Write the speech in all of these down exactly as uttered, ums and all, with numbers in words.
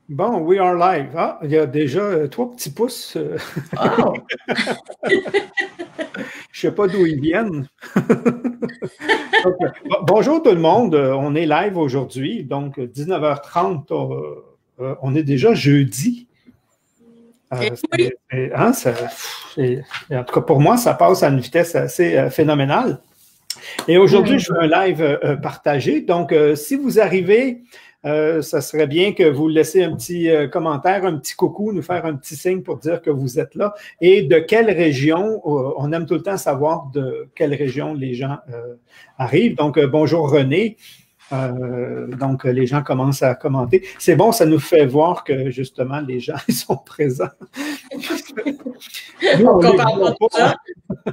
Bon, we are live. Ah, il y a déjà euh, trois petits pouces. euh, Oh! Je ne sais pas d'où ils viennent. Donc, euh, bon- bonjour tout le monde. Euh, On est live aujourd'hui. Donc, euh, dix-neuf heures trente, euh, euh, on est déjà jeudi. Et Euh, oui, c'est- c'est- hein, ça- c'est- en tout cas, pour moi, ça passe à une vitesse assez euh, phénoménale. Et aujourd'hui, je mm, fais un live euh, euh, partagé. Donc, euh, si vous arrivez, euh, ça serait bien que vous laissiez un petit euh, commentaire, un petit coucou, nous faire un petit signe pour dire que vous êtes là. Et de quelle région, euh, on aime tout le temps savoir de quelle région les gens euh, arrivent. Donc, euh, bonjour René. Euh, donc, euh, les gens commencent à commenter. C'est bon, ça nous fait voir que justement, les gens ils sont présents. Nous, on on ne les parle pas voit de pas. ça.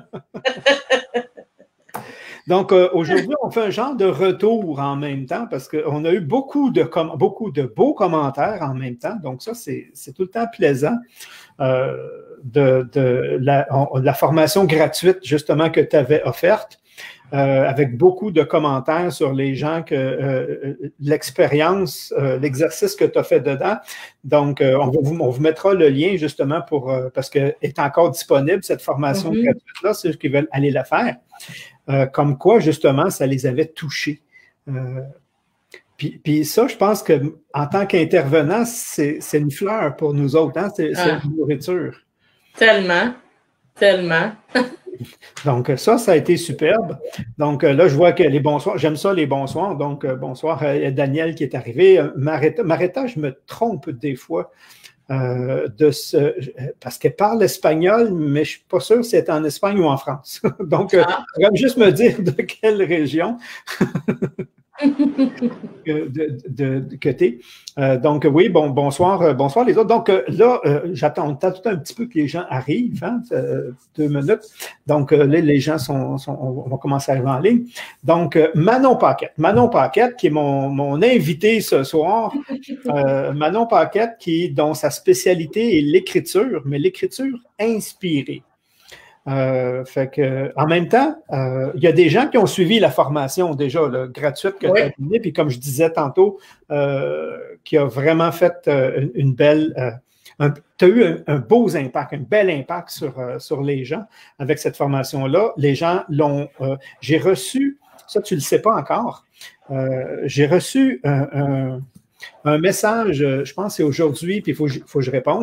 Donc, euh, aujourd'hui, on fait un genre de retour en même temps parce qu'on a eu beaucoup de, com- beaucoup de beaux commentaires en même temps. Donc, ça, c'est c'est tout le temps plaisant. Euh, de, de la, on- la formation gratuite, justement, que tu avais offerte, euh, avec beaucoup de commentaires sur les gens que euh, l'expérience, euh, l'exercice que tu as fait dedans. Donc, euh, on, va vous, on vous mettra le lien, justement, pour euh, parce qu'elle est encore disponible, cette formation Mhm. gratuite-là, ceux qui veulent aller la faire. Euh, comme quoi, justement, ça les avait touchés. Euh, puis, puis ça, je pense qu'en tant qu'intervenant, c'est c'est une fleur pour nous autres, hein? C'est c'est Ah, une nourriture. tellement, tellement. Donc, ça, ça a été superbe. Donc, euh, là, je vois que les bonsoirs, j'aime ça, les bonsoirs. Donc, euh, bonsoir à Daniel qui est arrivé. Euh, Maretta, Maretta, je me trompe des fois euh, de ce, parce qu'elle parle espagnol, mais je ne suis pas sûr si elle est en Espagne ou en France. Donc, euh, Ah. tu vas juste me dire de quelle région. de, de, de, que tu es. Euh, donc, oui, bon, bonsoir, euh, bonsoir les autres. Donc, euh, là, euh, j'attends tout un petit peu que les gens arrivent, hein, euh, deux minutes. Donc, euh, là, les gens sont, sont on va commencer à arriver en ligne. Donc, euh, Manon Paquette. Manon Paquette, qui est mon, mon invité ce soir. Euh, Manon Paquette, qui, dont sa spécialité est l'écriture, mais l'écriture inspirée. Euh, fait que, en même temps, euh, il y a des gens qui ont suivi la formation déjà là, gratuite que tu Oui. as donnée, puis comme je disais tantôt, euh, qui a vraiment fait euh, une belle. Euh, tu as eu un, un beau impact, un bel impact sur, euh, sur les gens avec cette formation-là. Les gens l'ont. Euh, j'ai reçu, ça tu ne le sais pas encore, euh, j'ai reçu un, un un message, je pense que c'est aujourd'hui, puis il faut, faut que je réponde.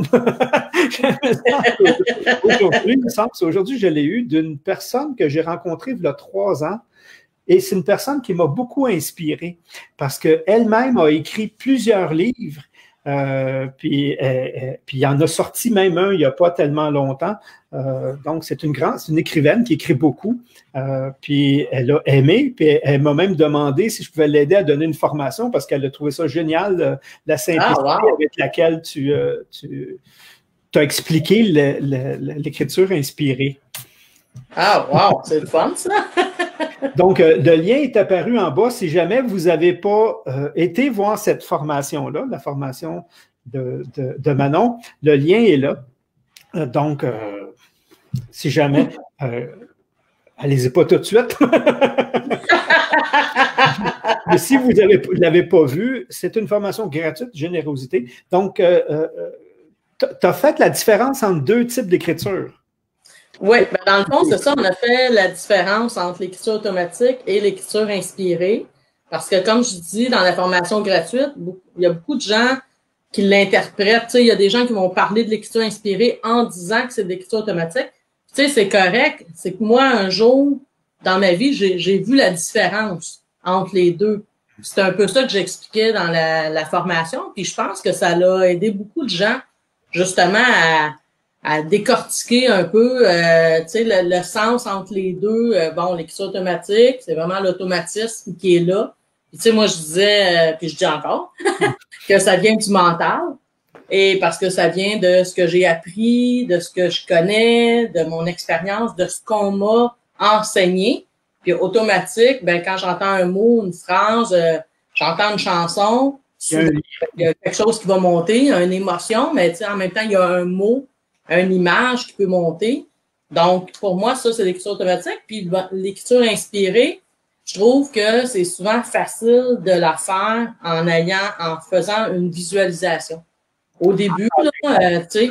Aujourd'hui, il me semble que c'est aujourd'hui, je l'ai eu d'une personne que j'ai rencontrée il y a trois ans. Et c'est une personne qui m'a beaucoup inspiré parce qu'elle-même a écrit plusieurs livres. Euh, puis, euh, puis il en a sorti même un il n'y a pas tellement longtemps. Euh, donc, c'est une grande, c'est une écrivaine qui écrit beaucoup. Euh, puis elle a aimé, puis elle, elle m'a même demandé si je pouvais l'aider à donner une formation parce qu'elle a trouvé ça génial, euh, la Ah, simplicité wow. avec laquelle tu, euh, tu as expliqué le, le, l'écriture inspirée. Ah, wow. C'est le fun, ça. Donc, euh, le lien est apparu en bas. Si jamais vous n'avez pas euh, été voir cette formation-là, la formation de, de, de Manon, le lien est là. Euh, donc, euh, si jamais, euh, allez-y pas tout de suite. Mais si vous ne l'avez pas vu, c'est une formation gratuite, générosité. Donc, euh, euh, tu as fait la différence entre deux types d'écriture. Oui, ben dans le fond, c'est ça, on a fait la différence entre l'écriture automatique et l'écriture inspirée. Parce que, comme je dis, dans la formation gratuite, il y a beaucoup de gens qui l'interprètent. Tu sais, il y a des gens qui vont parler de l'écriture inspirée en disant que c'est de l'écriture automatique. Tu sais, c'est correct. C'est que moi, un jour, dans ma vie, j'ai vu la différence entre les deux. C'est un peu ça que j'expliquais dans la, la formation. Puis je pense que ça l'a aidé beaucoup de gens, justement, à à décortiquer un peu euh, le, le sens entre les deux. Euh, bon, l'écriture automatique, c'est vraiment l'automatisme qui est là. Tu sais, moi, je disais, euh, puis je dis encore, que ça vient du mental. Et parce que ça vient de ce que j'ai appris, de ce que je connais, de mon expérience, de ce qu'on m'a enseigné. Puis automatique, ben quand j'entends un mot, une phrase, euh, j'entends une chanson, souvent, il y a quelque chose qui va monter, il y a une émotion, mais tu sais, en même temps, il y a un mot, une image qui peut monter. Donc, pour moi, ça, c'est l'écriture automatique. Puis l'écriture inspirée, je trouve que c'est souvent facile de la faire en ayant, en faisant une visualisation. au début, là, euh, tu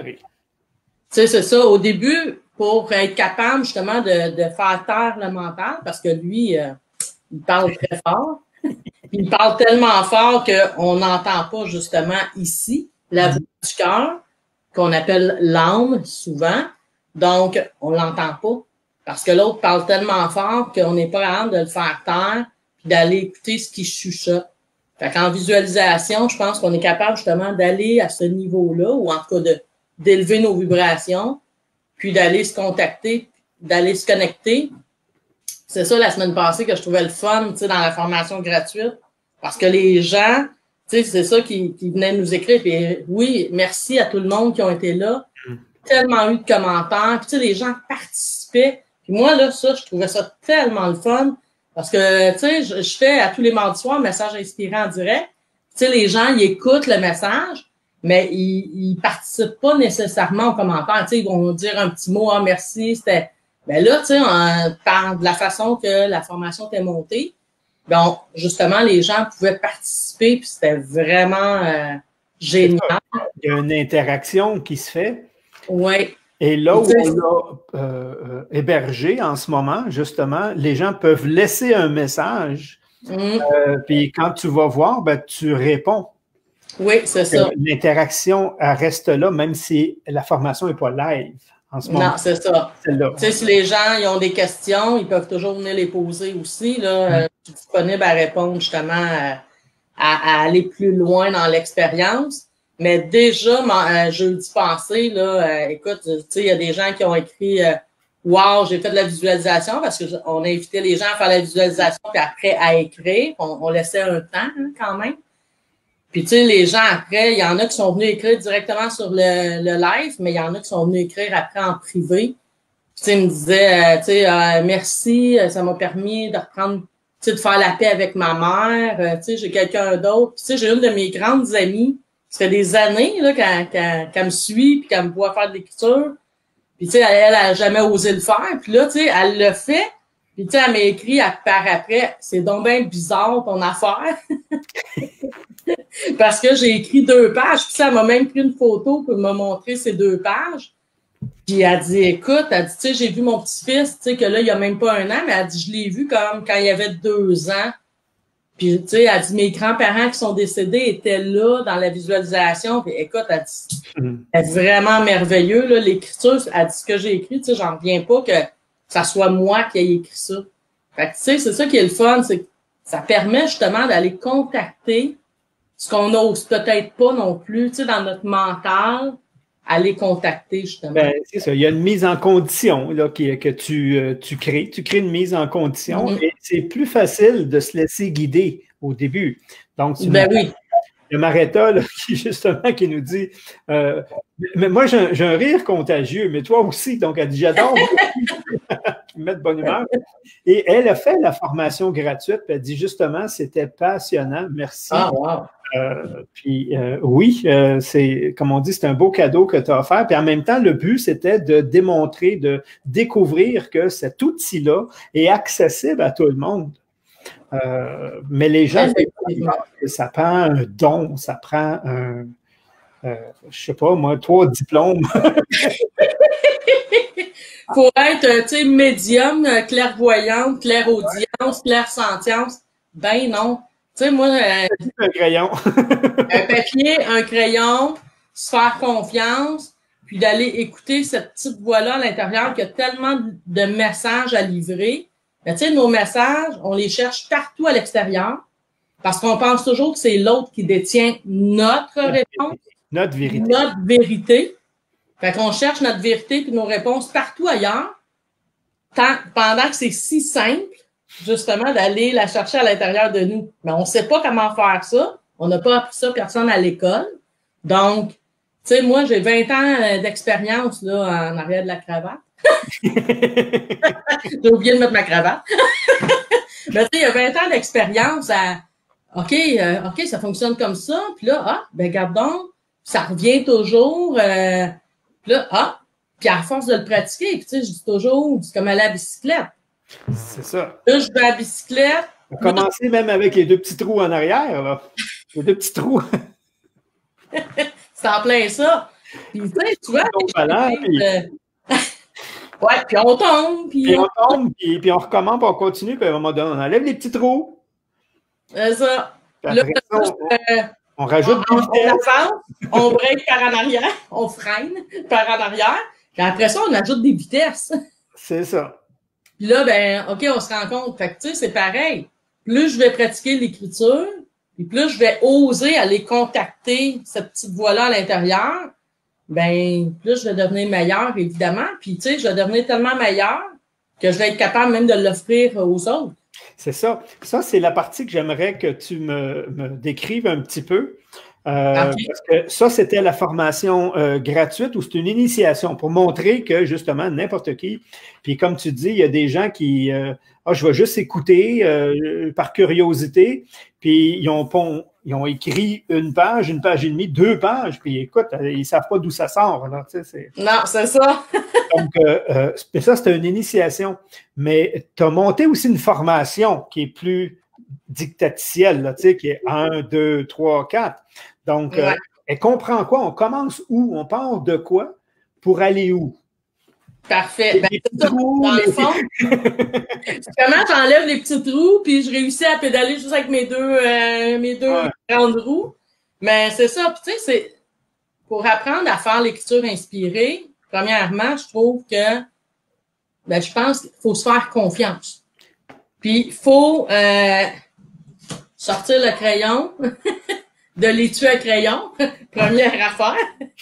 sais, c'est ça, au début, pour être capable justement de, de faire taire le mental, parce que lui, euh, il parle très fort. Il parle tellement fort qu'on n'entend pas justement ici la voix du cœur, qu'on appelle l'âme souvent. Donc, on l'entend pas. Parce que l'autre parle tellement fort qu'on n'est pas capable de le faire taire puis d'aller écouter ce qu'il chuchote. Fait qu'en visualisation, je pense qu'on est capable justement d'aller à ce niveau-là, ou en tout cas de, d'élever nos vibrations, puis d'aller se contacter, d'aller se connecter. C'est ça, la semaine passée, que je trouvais le fun, tu sais, dans la formation gratuite. Parce que les gens, tu sais, c'est ça qui, qui venaient nous écrire. Puis oui, merci à tout le monde qui ont été là. Tellement eu de commentaires. Puis tu sais, les gens participaient. Puis moi, là, ça, je trouvais ça tellement le fun. Parce que, tu sais, je, je fais à tous les mardis soirs un message inspirant en direct. Tu sais, les gens, ils écoutent le message, mais ils, ils participent pas nécessairement aux commentaires. Tu sais, ils vont dire un petit mot, ah, merci, c'était... Ben là, tu sais, par de la façon que la formation était montée, donc, justement, les gens pouvaient participer, puis c'était vraiment euh, génial. Il y a une interaction qui se fait. Oui. Et là où on l'a euh, hébergé en ce moment, justement, les gens peuvent laisser un message. Mm. Euh, puis quand tu vas voir, ben, tu réponds. Oui, c'est ça. L'interaction reste là, même si la formation n'est pas live. En ce moment. Non, c'est ça. Tu sais, si les gens ils ont des questions, ils peuvent toujours venir les poser aussi. Là, mm. euh, je suis disponible à répondre justement à, à, à aller plus loin dans l'expérience. Mais déjà, euh, jeudi passé, là, euh, écoute, tu sais, il y a des gens qui ont écrit euh, wow, j'ai fait de la visualisation, parce qu'on a invité les gens à faire la visualisation puis après à écrire. On, on laissait un temps hein, quand même. Puis, tu sais, les gens, après, il y en a qui sont venus écrire directement sur le, le live, mais il y en a qui sont venus écrire après en privé. Puis, tu sais, ils me disaient, euh, tu sais, euh, merci, ça m'a permis de reprendre, tu sais, de faire la paix avec ma mère. Euh, tu sais, j'ai quelqu'un d'autre. Puis, tu sais, j'ai une de mes grandes amies, ça fait des années, là, qu'elle, qu'elle, qu'elle me suit, puis qu'elle me voit faire de l'écriture. Puis, tu sais, elle, elle a jamais osé le faire. Puis là, tu sais, elle le fait. Puis, tu sais, elle m'a écrit par après, c'est donc bien bizarre ton affaire. Parce que j'ai écrit deux pages, puis ça, elle m'a même pris une photo pour me montrer ces deux pages. Puis elle dit, écoute, elle dit, tu sais, j'ai vu mon petit-fils, tu sais, que là, il y a même pas un an, mais elle dit, je l'ai vu comme quand il avait deux ans. Puis, tu sais, elle dit, mes grands-parents qui sont décédés étaient là dans la visualisation. Puis écoute, elle dit, mm. elle dit vraiment merveilleux, là, l'écriture, elle dit ce que j'ai écrit, tu sais, j'en reviens pas que ça soit moi qui ai écrit ça. Fait que, tu sais, c'est ça qui est le fun, c'est que ça permet justement d'aller contacter ce qu'on n'ose peut-être pas non plus, tu sais, dans notre mental, aller contacter, justement. Ben, c'est ça. Il y a une mise en condition là, qui, que tu, euh, tu crées. Tu crées une mise en condition mm-hmm. et c'est plus facile de se laisser guider au début. Donc, tu ben oui. Il y a Maretta, là, qui, justement, qui nous dit euh, mais moi, j'ai un, j'ai un rire contagieux, mais toi aussi. Donc, elle dit j'adore qui me met de bonne humeur. Et elle a fait la formation gratuite, puis elle dit justement, c'était passionnant. Merci. Ah, wow. Euh, puis euh, oui, euh, c'est comme on dit, c'est un beau cadeau que tu as offert. Puis en même temps, le but, c'était de démontrer, de découvrir que cet outil-là est accessible à tout le monde. Euh, mais les gens, ça prend un don, ça prend un, euh, je sais pas moi, trois diplômes. Pour être, tu sais, médium, clairvoyante, clairaudience, clairsentience, ben non. Tu sais, moi... Euh, un crayon. un papier, un crayon, se faire confiance, puis d'aller écouter cette petite voix-là à l'intérieur qui a tellement de messages à livrer. Mais tu sais, nos messages, on les cherche partout à l'extérieur parce qu'on pense toujours que c'est l'autre qui détient notre réponse. Notre vérité. Notre vérité. Fait qu'on cherche notre vérité puis nos réponses partout ailleurs, tant, pendant que c'est si simple, justement, d'aller la chercher à l'intérieur de nous. Mais on ne sait pas comment faire ça. On n'a pas appris ça personne à l'école. Donc, tu sais, moi, j'ai vingt ans d'expérience là en arrière de la cravate. J'ai oublié de mettre ma cravate. Mais tu sais, il y a vingt ans d'expérience à OK, euh, OK, ça fonctionne comme ça. Puis là, ah, ben garde donc, ça revient toujours. Euh, puis là, ah, puis à force de le pratiquer, puis tu sais, je dis toujours, c'est comme aller à la bicyclette. C'est ça. Là, je vais à la bicyclette. On a commencé même avec les deux petits trous en arrière, là. Les deux petits trous. C'est en plein ça. Puis, tu sais, tu vois, puis... euh... ouais, puis on tombe. Puis, puis on tombe, puis, puis on recommence, puis on continue, puis à un moment donné, on enlève les petits trous. C'est ça. Puis après là, ça, on, euh, on rajoute on, des vitesses. On avance, on break par en arrière, on freine par en arrière, puis après ça, on ajoute des vitesses. C'est ça. Puis là, ben, OK, on se rend compte. Fait que, tu sais, c'est pareil. Plus je vais pratiquer l'écriture, puis plus je vais oser aller contacter cette petite voix-là à l'intérieur, ben, plus je vais devenir meilleur, évidemment. Puis, tu sais, je vais devenir tellement meilleur que je vais être capable même de l'offrir aux autres. C'est ça. Ça, c'est la partie que j'aimerais que tu me, me décrives un petit peu. Euh, okay. Parce que ça, c'était la formation euh, gratuite ou c'est une initiation pour montrer que, justement, n'importe qui, puis comme tu dis, il y a des gens qui, euh, ah, je vais juste écouter euh, par curiosité, puis ils ont, ils ont écrit une page, une page et demie, deux pages, puis écoute, ils ne savent pas d'où ça sort. Là, tu sais, c'est... Non, c'est ça. Donc, euh, euh, ça, c'était une initiation. Mais tu as monté aussi une formation qui est plus dictaticielle, là, tu sais, qui est un, deux, trois, quatre. Donc, ouais. euh, elle comprend quoi? On commence où? On part de quoi pour aller où? Parfait. Ben, ça, trous, dans le fond, comment j'enlève les petits trous, puis je réussis à pédaler juste avec mes deux, euh, mes deux ouais. grandes roues. Mais c'est ça. Puis, tu sais, c'est pour apprendre à faire l'écriture inspirée, premièrement, je trouve que, ben, je pense qu'il faut se faire confiance. Puis, il faut euh, sortir le crayon, de l'étui à crayon, première affaire.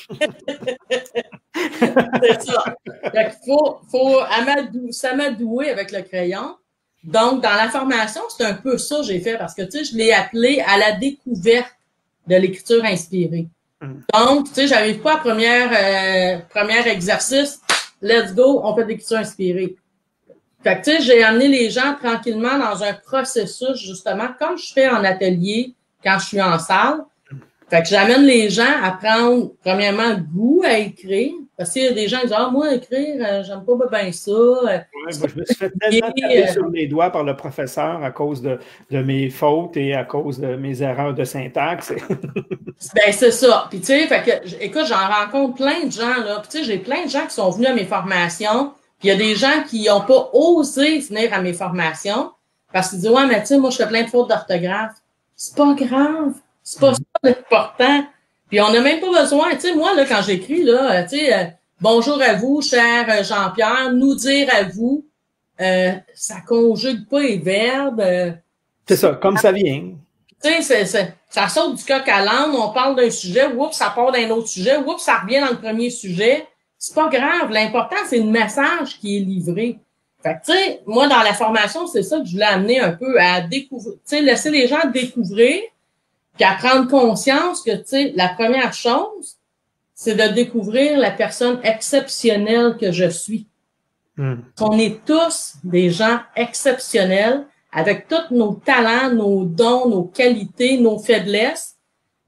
C'est ça. Fait qu'il faut, faut amadou- s'amadouer avec le crayon. Donc, dans la formation, c'est un peu ça que j'ai fait parce que, tu sais, je l'ai appelé à la découverte de l'écriture inspirée. Donc, tu sais, j'arrive pas à première, euh, premier exercice, let's go, on fait de l'écriture inspirée. Fait que, tu sais, j'ai amené les gens tranquillement dans un processus, justement, comme je fais en atelier quand je suis en salle. Fait que j'amène les gens à prendre, premièrement, goût à écrire. Parce qu'il y a des gens qui disent, ah, moi, écrire, euh, j'aime pas bien ça. Ouais, moi, je me suis fait tellement taper sur les doigts par le professeur à cause de, de mes fautes et à cause de mes erreurs de syntaxe. Ben, c'est ça. Puis, tu sais, fait que, écoute, j'en rencontre plein de gens, là. Puis, tu sais, j'ai plein de gens qui sont venus à mes formations. Puis, il y a des gens qui n'ont pas osé venir à mes formations parce qu'ils disent, ouais, mais tu sais, moi, je fais plein de fautes d'orthographe. C'est pas grave. C'est pas mm-hmm. ça l'important. Puis, on n'a même pas besoin. Tu sais, moi, là, quand j'écris, là, tu sais, euh, bonjour à vous, cher Jean-Pierre, nous dire à vous, euh, ça conjugue pas les verbes. Euh, c'est ça, comme ça vient. Tu sais, c'est, c'est, ça saute du coq à l'âne, on parle d'un sujet, oups, ça part d'un autre sujet, oups, ça revient dans le premier sujet. C'est pas grave. L'important, c'est le message qui est livré. Fait que, tu sais, moi, dans la formation, c'est ça que je voulais amener un peu à découvrir, tu sais, laisser les gens découvrir, puis à prendre conscience que, tu sais, la première chose, c'est de découvrir la personne exceptionnelle que je suis. Mm. On est tous des gens exceptionnels avec tous nos talents, nos dons, nos qualités, nos faiblesses,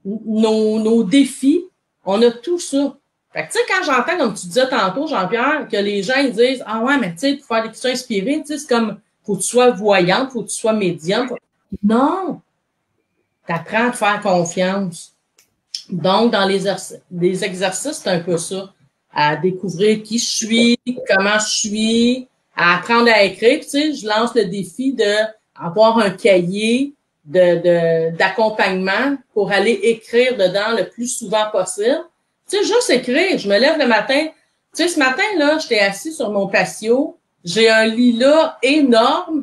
nos, nos défis. On a tout ça. Fait que, tu sais, quand j'entends, comme tu disais tantôt, Jean-Pierre, que les gens, ils disent, ah ouais, mais tu sais, pour faire l'écriture inspirée, tu sais, c'est comme, faut que tu sois voyante, faut que tu sois médium. Non! T'apprends à te faire confiance. Donc, dans les, les exercices, c'est un peu ça. À découvrir qui je suis, comment je suis, à apprendre à écrire. Puis, tu sais, je lance le défi de avoir un cahier de, de, d'accompagnement pour aller écrire dedans le plus souvent possible. Tu sais, juste écrire. Je me lève le matin. Tu sais, ce matin, là, j'étais assis sur mon patio. J'ai un lilas énorme.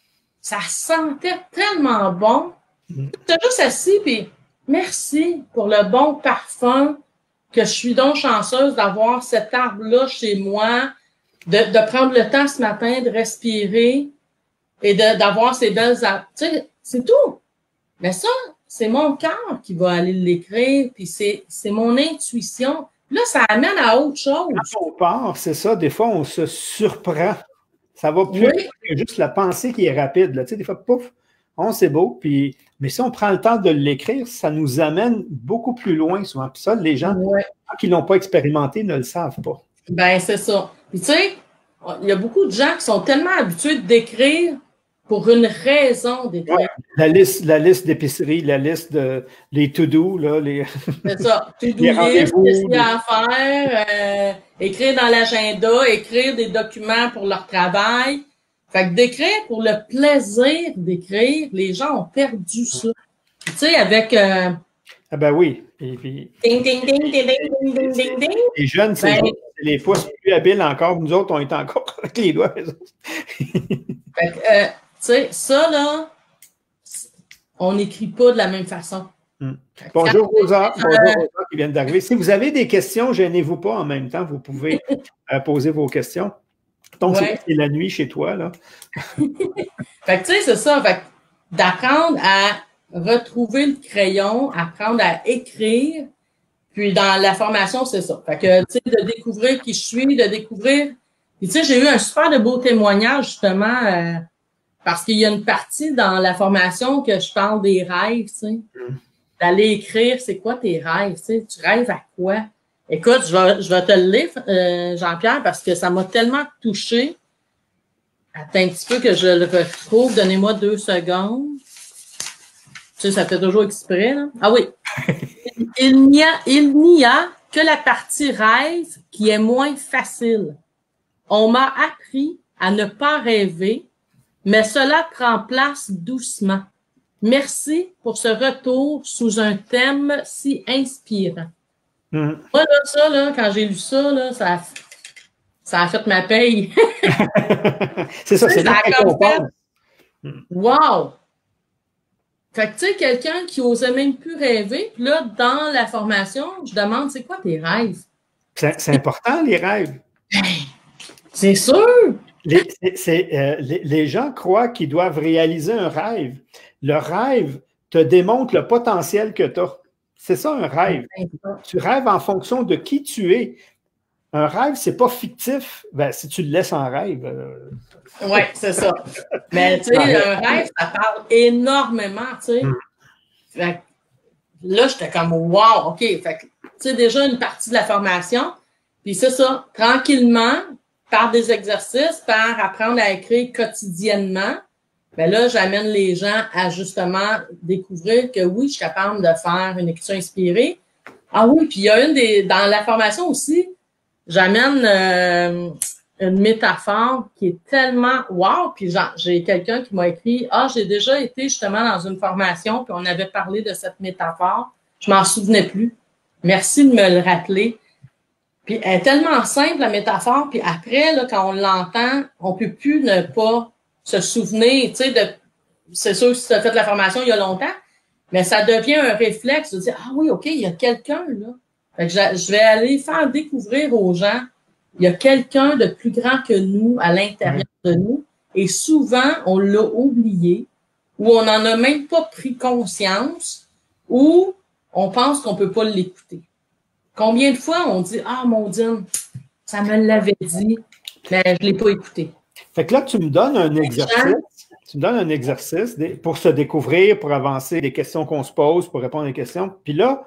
Ça sentait tellement bon. J'étais juste assis, puis merci pour le bon parfum, que je suis donc chanceuse d'avoir cet arbre-là chez moi, de, de prendre le temps ce matin de respirer et de, d'avoir ces belles arbres. Tu sais, c'est tout. Mais ça, c'est mon cœur qui va aller l'écrire, puis c'est, c'est mon intuition. Là, ça amène à autre chose. Quand on part, c'est ça, des fois, on se surprend. Ça va plus oui. que juste la pensée qui est rapide. Là. Tu sais, des fois, pouf, on c'est beau, puis mais si on prend le temps de l'écrire, ça nous amène beaucoup plus loin souvent. Puis ça, les gens ouais. qui ne l'ont pas expérimenté ne le savent pas. Ben c'est ça. Puis tu sais, il y a beaucoup de gens qui sont tellement habitués d'écrire pour une raison d'écrire. Ouais, la liste, la liste d'épicerie, la liste de les to-do, là, les. C'est ça. To-do list, qu'est-ce qu'il y a à faire, euh, écrire dans l'agenda, écrire des documents pour leur travail. Fait que d'écrire pour le plaisir d'écrire, les gens ont perdu ça. Tu sais, avec euh, Ah ben oui. Et puis, ding, ding, ding, ding, ding, ding, ding, ding, ding. Les jeunes, c'est Ben, les pouces plus habiles encore. Nous autres, on est encore avec les doigts. Fait que, euh, tu sais, ça, là, on n'écrit pas de la même façon. Hmm. Bonjour Rosa, bonjour Rosa qui vient d'arriver. Si vous avez des questions, gênez-vous pas en même temps, vous pouvez euh, poser vos questions. Donc, Ouais. c'est la nuit chez toi, là. Fait que, tu sais, c'est ça. Fait que d'apprendre à retrouver le crayon, apprendre à écrire, puis dans la formation, c'est ça. Fait que, tu sais, de découvrir qui je suis, de découvrir... Puis, tu sais, j'ai eu un super de beau témoignage, justement, euh, parce qu'il y a une partie dans la formation que je parle des rêves, tu sais. Mm. D'aller écrire, c'est quoi tes rêves, tu sais. Tu rêves à quoi? Écoute, je vais, je vais te le lire, euh, Jean-Pierre, parce que ça m'a tellement touché. Attends un petit peu que je le retrouve. Donnez-moi deux secondes. Tu sais, ça fait toujours exprès, là. Ah oui. Il n'y a, il n'y a que la partie rêve qui est moins facile. On m'a appris à ne pas rêver, mais cela prend place doucement. Merci pour ce retour sous un thème si inspirant. Mm. Moi, là, ça, là, quand j'ai lu ça, là, ça a, ça a fait ma paye. C'est ça, c'est ça. Fait, wow! Fait que, tu sais, quelqu'un qui osait même plus rêver, puis là, dans la formation, je demande, c'est quoi tes rêves? C'est important, les rêves. C'est sûr! Les, c'est, euh, les, les gens croient qu'ils doivent réaliser un rêve. Le rêve te démontre le potentiel que tu as. C'est ça, un rêve. Tu rêves en fonction de qui tu es. Un rêve, c'est pas fictif. Ben, si tu le laisses en rêve. Euh... Oui, c'est ça. Mais tu sais, un rêve, ça parle énormément, tu sais. Mm. Fait que, là, j'étais comme wow, OK. Fait que, tu sais, déjà une partie de la formation. Puis c'est ça, tranquillement, par des exercices, par apprendre à écrire quotidiennement. Ben là, j'amène les gens à justement découvrir que oui, je suis capable de faire une écriture inspirée. Ah oui, puis il y a une des. Dans la formation aussi, j'amène euh, une métaphore qui est tellement wow. Puis j'ai quelqu'un qui m'a écrit Ah, j'ai déjà été justement dans une formation, puis on avait parlé de cette métaphore. Je m'en souvenais plus. Merci de me le rappeler. Puis elle est tellement simple, la métaphore, puis après, là, quand on l'entend, on peut plus ne pas se souvenir, tu sais, de. C'est sûr que si tu as fait la formation il y a longtemps, mais ça devient un réflexe de dire Ah oui, OK, il y a quelqu'un là. Fait que je, je vais aller faire découvrir aux gens, il y a quelqu'un de plus grand que nous à l'intérieur de nous, et souvent, on l'a oublié, ou on n'en a même pas pris conscience, ou on pense qu'on peut pas l'écouter. Combien de fois on dit Ah, mon Dieu, ça me l'avait dit, mais je l'ai pas écouté. Fait que là, tu me donnes un exercice. Tu me donnes un exercice pour se découvrir, pour avancer, des questions qu'on se pose, pour répondre à des questions. Puis là,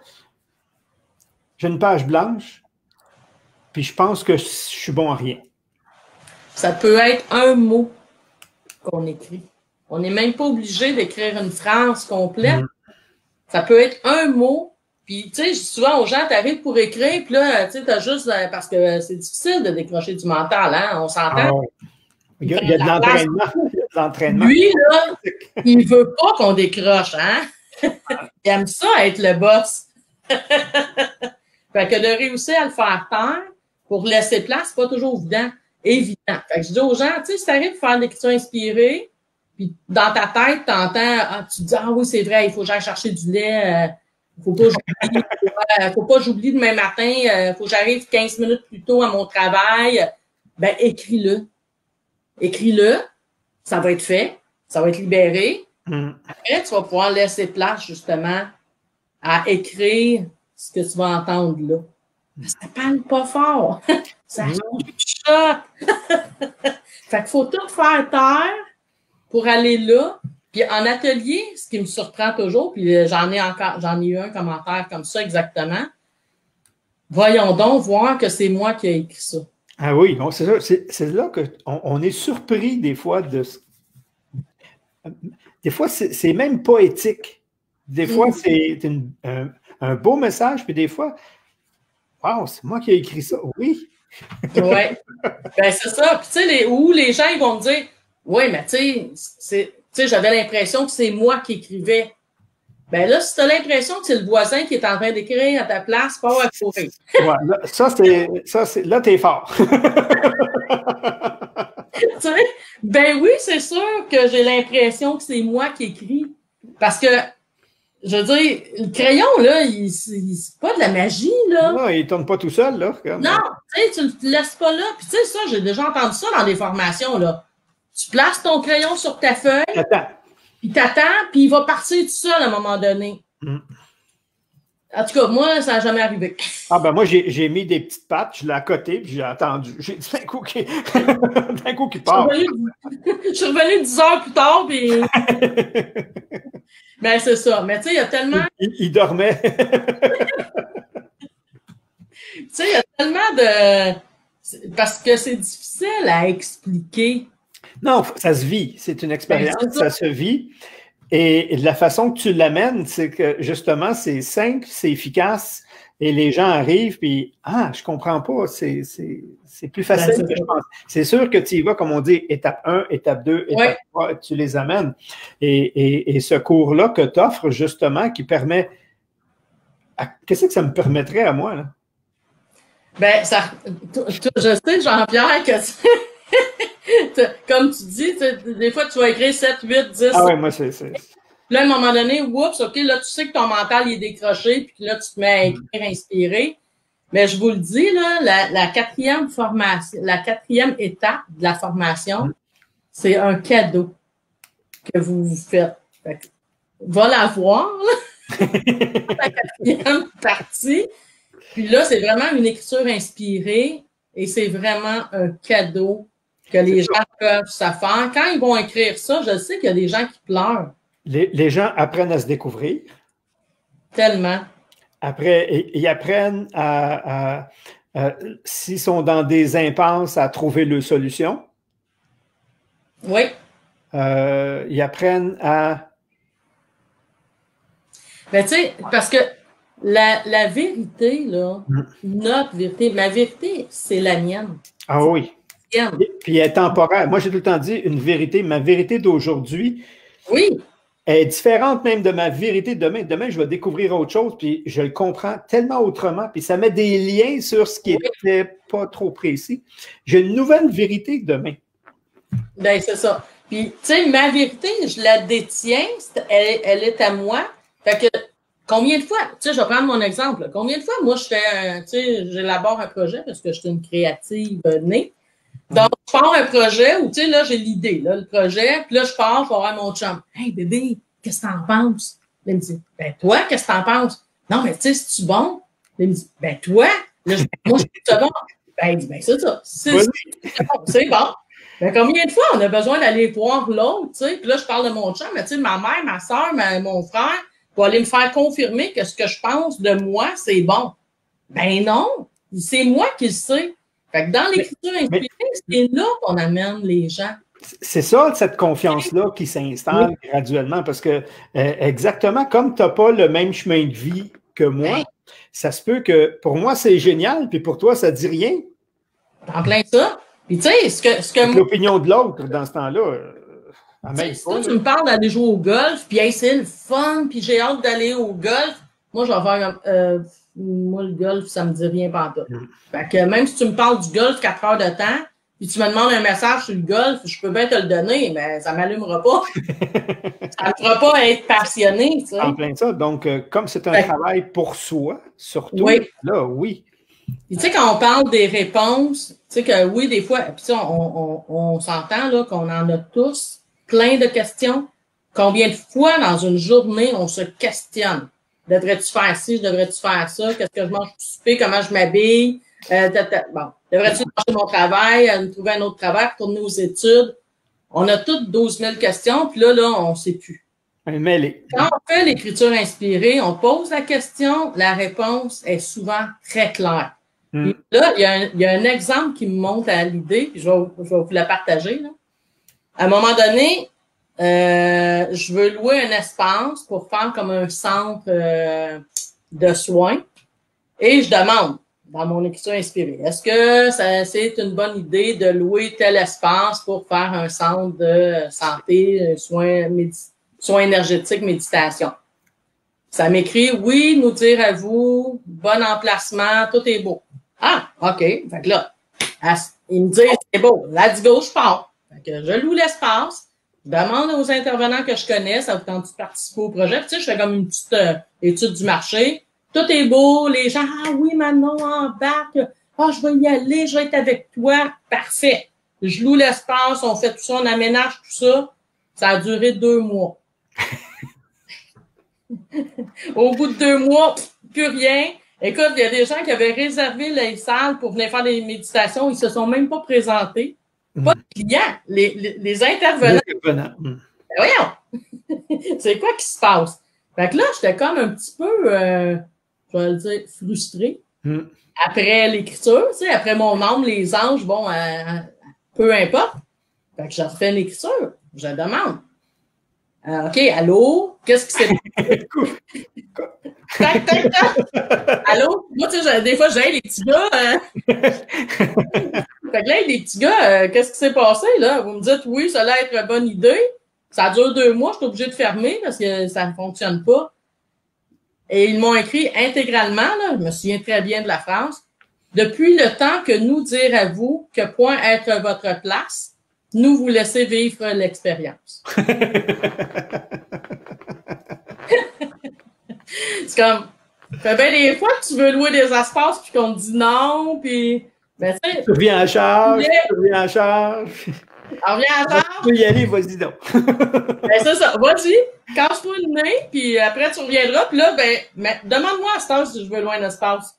j'ai une page blanche, puis je pense que je suis bon à rien. Ça peut être un mot qu'on écrit. On n'est même pas obligé d'écrire une phrase complète. Mmh. Ça peut être un mot. Puis, tu sais, souvent aux gens, tu arrives pour écrire, puis là, tu sais, tu as juste, parce que c'est difficile de décrocher du mental, hein, on s'entend. Ah ouais. Il y a, il y a de l'entraînement. l'entraînement. Lui, là, il veut pas qu'on décroche, hein? Il aime ça, être le boss. Fait que de réussir à le faire taire pour laisser place, c'est pas toujours évident. évident. Fait que je dis aux gens, tu sais, si t'arrives à faire une écriture inspirée, puis dans ta tête, t'entends, ah, tu te dis, ah oui, c'est vrai, il faut que j'aille chercher du lait, euh, faut pas j'oublie, faut, faut pas que j'oublie demain matin, euh, faut que j'arrive quinze minutes plus tôt à mon travail. Ben, écris-le. Écris-le, ça va être fait, ça va être libéré. Mm. Après, tu vas pouvoir laisser place, justement, à écrire ce que tu vas entendre là. Ça parle pas fort. Ça choque. Fait qu'il faut tout faire taire pour aller là. Puis en atelier, ce qui me surprend toujours, puis j'en ai encore, j'en ai eu un commentaire comme ça exactement. Voyons donc voir que c'est moi qui ai écrit ça. Ah oui, c'est ça. C'est là qu'on on est surpris des fois de, des fois, c'est même poétique. Des fois, mmh. c'est un, un beau message, puis des fois, wow, c'est moi qui ai écrit ça. Oui. Oui. Ben, c'est ça. Puis, tu sais, les, où les gens, ils vont me dire, oui, mais tu sais, j'avais l'impression que c'est moi qui écrivais. Ben là, si tu as l'impression que c'est le voisin qui est en train d'écrire à ta place, pas à courir. Ouais, là, ça, c'est, ça, c'est, là, t'es fort. Tu sais, ben oui, c'est sûr que j'ai l'impression que c'est moi qui écris. Parce que, je veux dire, le crayon, là, il, c'est pas de la magie, là. Non, il tourne pas tout seul, là. Comme... Non, tu sais, tu le laisses pas là. Puis tu sais, ça, j'ai déjà entendu ça dans des formations, là. Tu places ton crayon sur ta feuille. Attends. Puis t'attends, puis il va partir tout seul à un moment donné. Mm. En tout cas, moi, ça n'a jamais arrivé. Ah ben moi, j'ai mis des petites pattes, je l'ai à côté, puis j'ai attendu. J'ai dit d'un coup qui d'un coup qui part. Je suis revenue dix heures plus tard, puis... Ben, c'est ça. Mais tu sais, il y a tellement... Il, il dormait. Tu sais, il y a tellement de... Parce que c'est difficile à expliquer. Non, ça se vit. C'est une expérience, ben, ça. ça se vit. Et la façon que tu l'amènes, c'est que justement, c'est simple, c'est efficace, et les gens arrivent, puis « Ah, je comprends pas, c'est plus facile ben, que je pense. » C'est sûr que tu y vas, comme on dit, étape un, étape deux, étape trois, ouais. Tu les amènes. Et, et, et ce cours-là que tu offres, justement, qui permet... Qu'est-ce que ça me permettrait à moi, là? Ben, ça... Je sais, Jean-Pierre, que... Comme tu dis, des fois, tu vas écrire sept, huit, dix. Ah oui, moi, c'est... Là, à un moment donné, oups, OK, là, tu sais que ton mental il est décroché, puis là, tu te mets à écrire, inspirer. Mais je vous le dis, là, la, la quatrième formation, la quatrième étape de la formation, mm. c'est un cadeau que vous vous faites. Fait que, va la voir, là, la quatrième partie. Puis là, c'est vraiment une écriture inspirée et c'est vraiment un cadeau que les gens peuvent se faire. Quand ils vont écrire ça, je sais qu'il y a des gens qui pleurent. Les, les gens apprennent à se découvrir. Tellement. Après, ils apprennent à, à, à s'ils sont dans des impasses, à trouver leur solution. Oui. Euh, ils apprennent à... Ben, tu sais, parce que la, la vérité, là, mm. notre vérité, ma vérité, c'est la mienne. Ah oui. Et, puis elle est temporaire. Moi, j'ai tout le temps dit une vérité. Ma vérité d'aujourd'hui oui. est différente même de ma vérité de demain. Demain, je vais découvrir autre chose, puis je le comprends tellement autrement, puis ça met des liens sur ce qui n'était oui. pas trop précis. J'ai une nouvelle vérité demain. Ben, c'est ça. Puis, tu sais, ma vérité, je la détiens, elle, elle est à moi. Fait que, combien de fois, tu sais, je vais prendre mon exemple, là. Combien de fois, moi, je fais, tu sais, j'élabore un projet parce que je suis une créative née. Donc, je pars un projet où, tu sais, là, j'ai l'idée, là, le projet, puis là, je pars, je vais voir mon chum. « Hey, bébé, qu'est-ce que t'en penses? » Là, il me dit, « Ben, toi, qu'est-ce que t'en penses? »« Non, mais tu sais, c'est-tu bon? » Là, il me dit, « Ben, toi? » Là, je dis, « Moi, je trouve ça bon. » Ben, il dit, « Ben, c'est ça. C'est bon. C'est bon. » Ben, combien de fois on a besoin d'aller voir l'autre, tu sais? Puis là, je parle de mon chum, mais tu sais, ma mère, ma soeur, ma, mon frère, pour aller me faire confirmer que ce que je pense de moi, c'est bon. Ben non, c'est moi qui le sais. Fait que dans l'écriture inspirée, c'est là qu'on amène les gens. C'est ça, cette confiance-là qui s'installe oui. graduellement, parce que euh, exactement comme tu n'as pas le même chemin de vie que moi, oui. ça se peut que pour moi, c'est génial, puis pour toi, ça ne dit rien. En plein ça. Puis tu sais, ce que... ce que l'opinion de l'autre, dans ce temps-là, euh, même si toi, tu me parles d'aller jouer au golf, puis hey, c'est le fun, puis j'ai hâte d'aller au golf, moi, je vais faire... Euh, moi, le golf, ça me dit rien pantoute. Mm. Fait que même si tu me parles du golf quatre heures de temps, puis tu me demandes un message sur le golf, je peux bien te le donner, mais ça ne m'allumera pas. Ça ne me fera pas être passionné, tu sais. En plein ça. Donc, euh, comme c'est un fait... travail pour soi, surtout, oui. là, oui. Puis, tu sais, quand on parle des réponses, tu sais que oui, des fois, puis on, on, on s'entend là qu'on en a tous plein de questions. Combien de fois dans une journée on se questionne? Devrais-tu faire ci, devrais-tu faire ça? Qu'est-ce que je mange pour souper? Comment je m'habille? Euh, bon, devrais-tu changer mon travail, me trouver un autre travail, retourner aux études? On a toutes douze mille questions, puis là, là, on ne sait plus. Mêlé. Quand on fait l'écriture inspirée, on pose la question, la réponse est souvent très claire. Mm. Puis là, il y, a un, il y a un exemple qui me monte à l'idée, puis je vais, je vais vous la partager. Là. À un moment donné, euh, je veux louer un espace pour faire comme un centre euh, de soins et je demande dans mon écriture inspirée, est-ce que ça, c'est une bonne idée de louer tel espace pour faire un centre de santé, soins, médi- soins énergétiques, méditation? Ça m'écrit, oui, nous dire à vous, bon emplacement, tout est beau. Ah, OK. Fait que là, il me dit, c'est beau. Let's go, je pars. Fait que je loue l'espace. Je demande aux intervenants que je connais, ça vous tente de participer au projet. Puis, tu sais, je fais comme une petite euh, étude du marché. Tout est beau. Les gens, ah oui, Manon, embarque. Ah, je vais y aller, je vais être avec toi. Parfait. Je loue l'espace, on fait tout ça, on aménage tout ça. Ça a duré deux mois. Au bout de deux mois, plus rien. Écoute, il y a des gens qui avaient réservé les salles pour venir faire des méditations. Ils se sont même pas présentés. Mmh. Pas de clients. Les, les, les intervenants. Les intervenants. Mmh. Ben voyons! C'est quoi qui se passe? Fait que là, j'étais comme un petit peu, euh, je vais le dire, frustrée. Mmh. Après l'écriture, tu sais, après mon âme, les anges, bon, euh, peu importe. Fait que je refais l'écriture. Je demande. Euh, OK, allô? Qu'est-ce qui s'est passé? Tac, tac, tac! Allô? Moi, tu sais, des fois, j'ai les petits gars. Hein? Fait que là, les petits gars, euh, qu'est-ce qui s'est passé, là? Vous me dites, oui, ça allait être une bonne idée. Ça dure deux mois, je suis obligée de fermer parce que ça ne fonctionne pas. Et ils m'ont écrit intégralement, là, je me souviens très bien de la phrase. Depuis le temps que nous dire à vous que point être votre place, nous vous laisser vivre l'expérience. C'est comme, fait bien des fois que tu veux louer des espaces puis qu'on te dit non, puis, ben, tu sais. Tu reviens en charge, tu reviens en charge. On revient en charge. Tu peux y aller, vas-y donc. Ben, c'est ça, vas-y, casse-toi le nez, puis après tu reviendras, puis là, ben, mais, demande-moi à cet âge si je veux loin d'espace.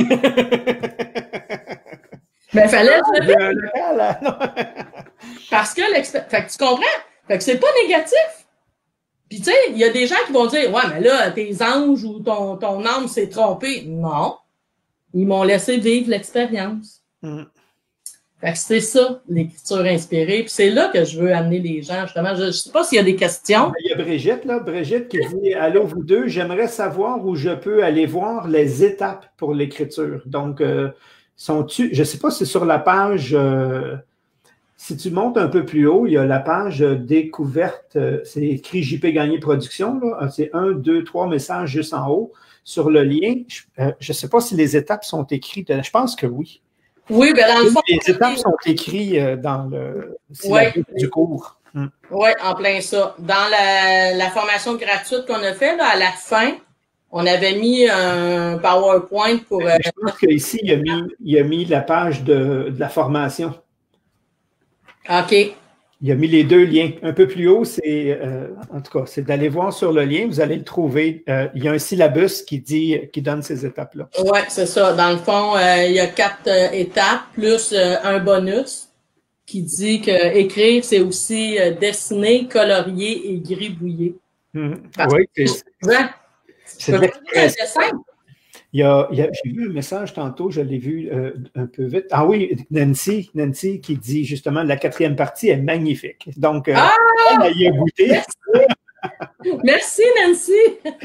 Ben, fallait le faire. Parce que l'expérience. Fait que tu comprends? Fait que c'est pas négatif. Puis, tu sais, il y a des gens qui vont dire, ouais, mais là, tes anges ou ton, ton âme s'est trompée. Non. Ils m'ont laissé vivre l'expérience. Mm. Fait que c'est ça, l'écriture inspirée. Puis c'est là que je veux amener les gens, justement. Je ne sais pas s'il y a des questions. Il y a Brigitte, là. Brigitte qui dit, allô, vous deux, j'aimerais savoir où je peux aller voir les étapes pour l'écriture. Donc, euh, sont-tu, je ne sais pas si c'est sur la page, euh, si tu montes un peu plus haut, il y a la page découverte, euh, c'est écrit J P Gagné Production, là, c'est un, deux, trois messages juste en haut sur le lien. Je ne euh, sais pas si les étapes sont écrites, je pense que oui. Oui, bien dans le fond. Les étapes sont écrites dans le oui. du cours. Hum. Oui, en plein ça. Dans la, la formation gratuite qu'on a fait, là, à la fin, on avait mis un PowerPoint pour... Je pense qu'ici, il, a mis, il a mis la page de, de la formation. OK. Il a mis les deux liens. Un peu plus haut, c'est, euh, en tout cas, c'est d'aller voir sur le lien, vous allez le trouver. Euh, il y a un syllabus qui dit, qui donne ces étapes-là. Oui, c'est ça. Dans le fond, euh, il y a quatre euh, étapes plus euh, un bonus qui dit que écrire, c'est aussi euh, dessiner, colorier et gribouiller. Mmh. Oui, c'est... Ouais. C'est Il y a, il y a, j'ai vu un message tantôt, je l'ai vu euh, un peu vite. Ah oui, Nancy, Nancy qui dit justement la quatrième partie est magnifique. Donc, euh, ah, elle y a goûté. Merci, merci Nancy.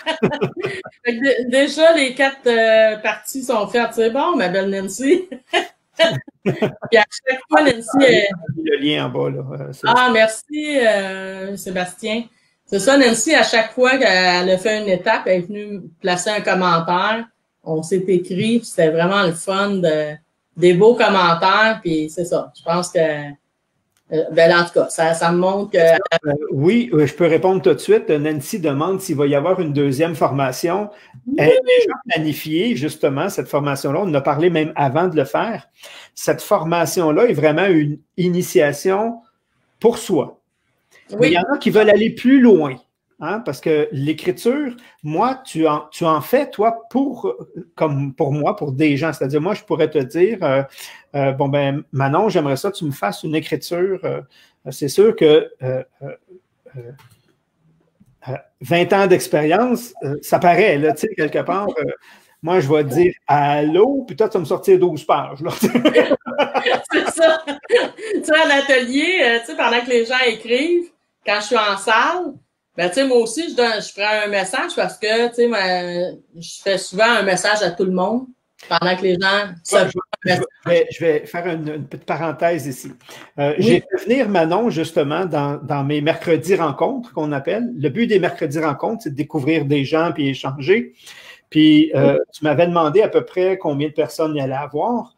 Déjà, les quatre euh, parties sont faites. C'est bon, ma belle Nancy. Puis à chaque fois, Nancy. Est... Le lien en bas, là. Ah, merci, euh, Sébastien. C'est ça, Nancy, à chaque fois qu'elle a fait une étape, elle est venue placer un commentaire. On s'est écrit, c'était vraiment le fun, de, des beaux commentaires, puis c'est ça. Je pense que, euh, ben en tout cas, ça, ça me montre que... Euh, oui, je peux répondre tout de suite. Nancy demande s'il va y avoir une deuxième formation. Oui. Elle est déjà planifiée, justement, cette formation-là. On en a parlé même avant de le faire. Cette formation-là est vraiment une initiation pour soi. Oui. Mais il y en a qui veulent aller plus loin, hein, parce que l'écriture, moi, tu en, tu en fais, toi, pour, comme pour moi, pour des gens. C'est-à-dire, moi, je pourrais te dire, euh, euh, bon, ben, Manon, j'aimerais ça que tu me fasses une écriture. Euh, c'est sûr que euh, euh, euh, vingt ans d'expérience, euh, ça paraît, là, tu sais, quelque part. Euh, moi, je vais te dire allô, puis toi, tu vas me sortir douze pages. C'est ça. Tu sais, à l'atelier, tu sais, pendant que les gens écrivent, quand je suis en salle, ben, tu sais, moi aussi, je donne, je prends un message parce que, tu sais, ma- je fais souvent un message à tout le monde pendant que les gens se Ouais, je, je vais, je vais faire une, une petite parenthèse ici. Euh, Oui. J'ai fait venir Manon, justement, dans, dans mes mercredis rencontres, qu'on appelle. Le but des mercredis rencontres, c'est de découvrir des gens puis échanger. Puis, euh, tu m'avais demandé à peu près combien de personnes il y allait avoir.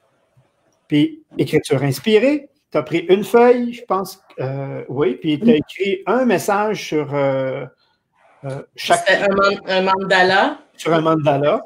Puis, écriture inspirée, tu as pris une feuille, je pense, euh, oui, puis tu as écrit un message sur euh, euh, chaque. C'était un, man- un mandala. Sur un mandala.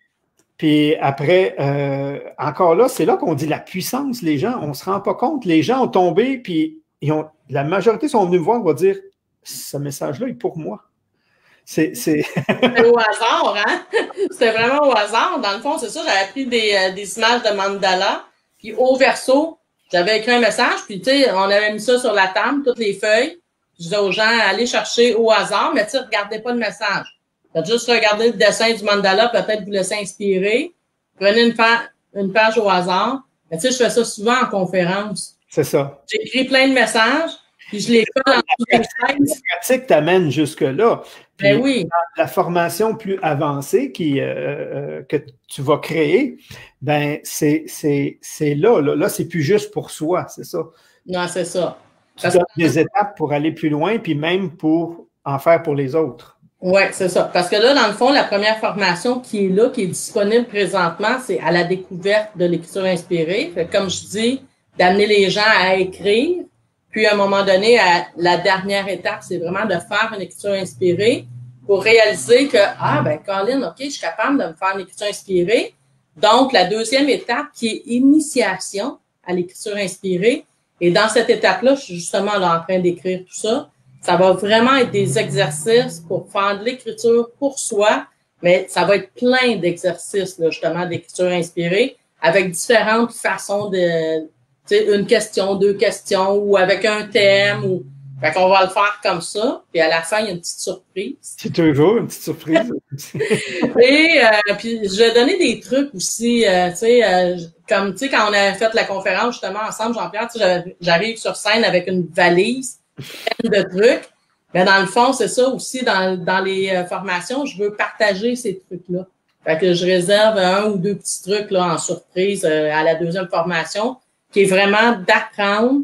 Puis après, euh, encore là, c'est là qu'on dit la puissance, les gens, on ne se rend pas compte. Les gens ont tombé, puis ils ont, la majorité sont venus me voir, on va dire, ce message-là est pour moi. C'est. C'était au hasard, hein? C'était vraiment au hasard. Dans le fond, c'est ça, j'avais pris des, euh, des images de mandala, puis au verso, j'avais écrit un message, puis tu sais, on avait mis ça sur la table, toutes les feuilles. Je disais aux gens, allez chercher au hasard, mais tu sais, regardez pas le message. Faites juste regarder le dessin du mandala, peut-être vous laisser inspirer. Prenez une, pa- une page au hasard. Mais tu sais, je fais ça souvent en conférence. C'est ça. J'écris plein de messages, puis je les colle en tous les La pratique t'amène jusque-là. Puis ben oui. la formation plus avancée qui, euh, euh, que tu vas créer, ben c'est, c'est, c'est là. Là, là c'est plus juste pour soi, c'est ça. Non, c'est ça. Tu Parce donnes que... des étapes pour aller plus loin, puis même pour en faire pour les autres. Oui, c'est ça. Parce que là, dans le fond, la première formation qui est là, qui est disponible présentement, c'est à la découverte de l'écriture inspirée. Fait, comme je dis, d'amener les gens à écrire. Puis, à un moment donné, à la dernière étape, c'est vraiment de faire une écriture inspirée pour réaliser que, ah, ben, Colin, OK, je suis capable de me faire une écriture inspirée. Donc, la deuxième étape qui est initiation à l'écriture inspirée. Et dans cette étape-là, je suis justement là en train d'écrire tout ça. Ça va vraiment être des exercices pour faire de l'écriture pour soi, mais ça va être plein d'exercices, là, justement, d'écriture inspirée avec différentes façons de, tu sais, une question, deux questions ou avec un thème ou, fait qu'on va le faire comme ça. Puis à la fin, il y a une petite surprise. C'est toujours une petite surprise. Et, euh, puis je vais donner des trucs aussi, euh, tu sais, euh, comme, tu sais, quand on a fait la conférence, justement, ensemble, Jean-Pierre, tu sais, j'arrive sur scène avec une valise pleine de trucs. Mais dans le fond, c'est ça aussi, dans, dans les euh, formations, je veux partager ces trucs-là. Fait que je réserve un ou deux petits trucs là en surprise euh, à la deuxième formation, qui est vraiment d'apprendre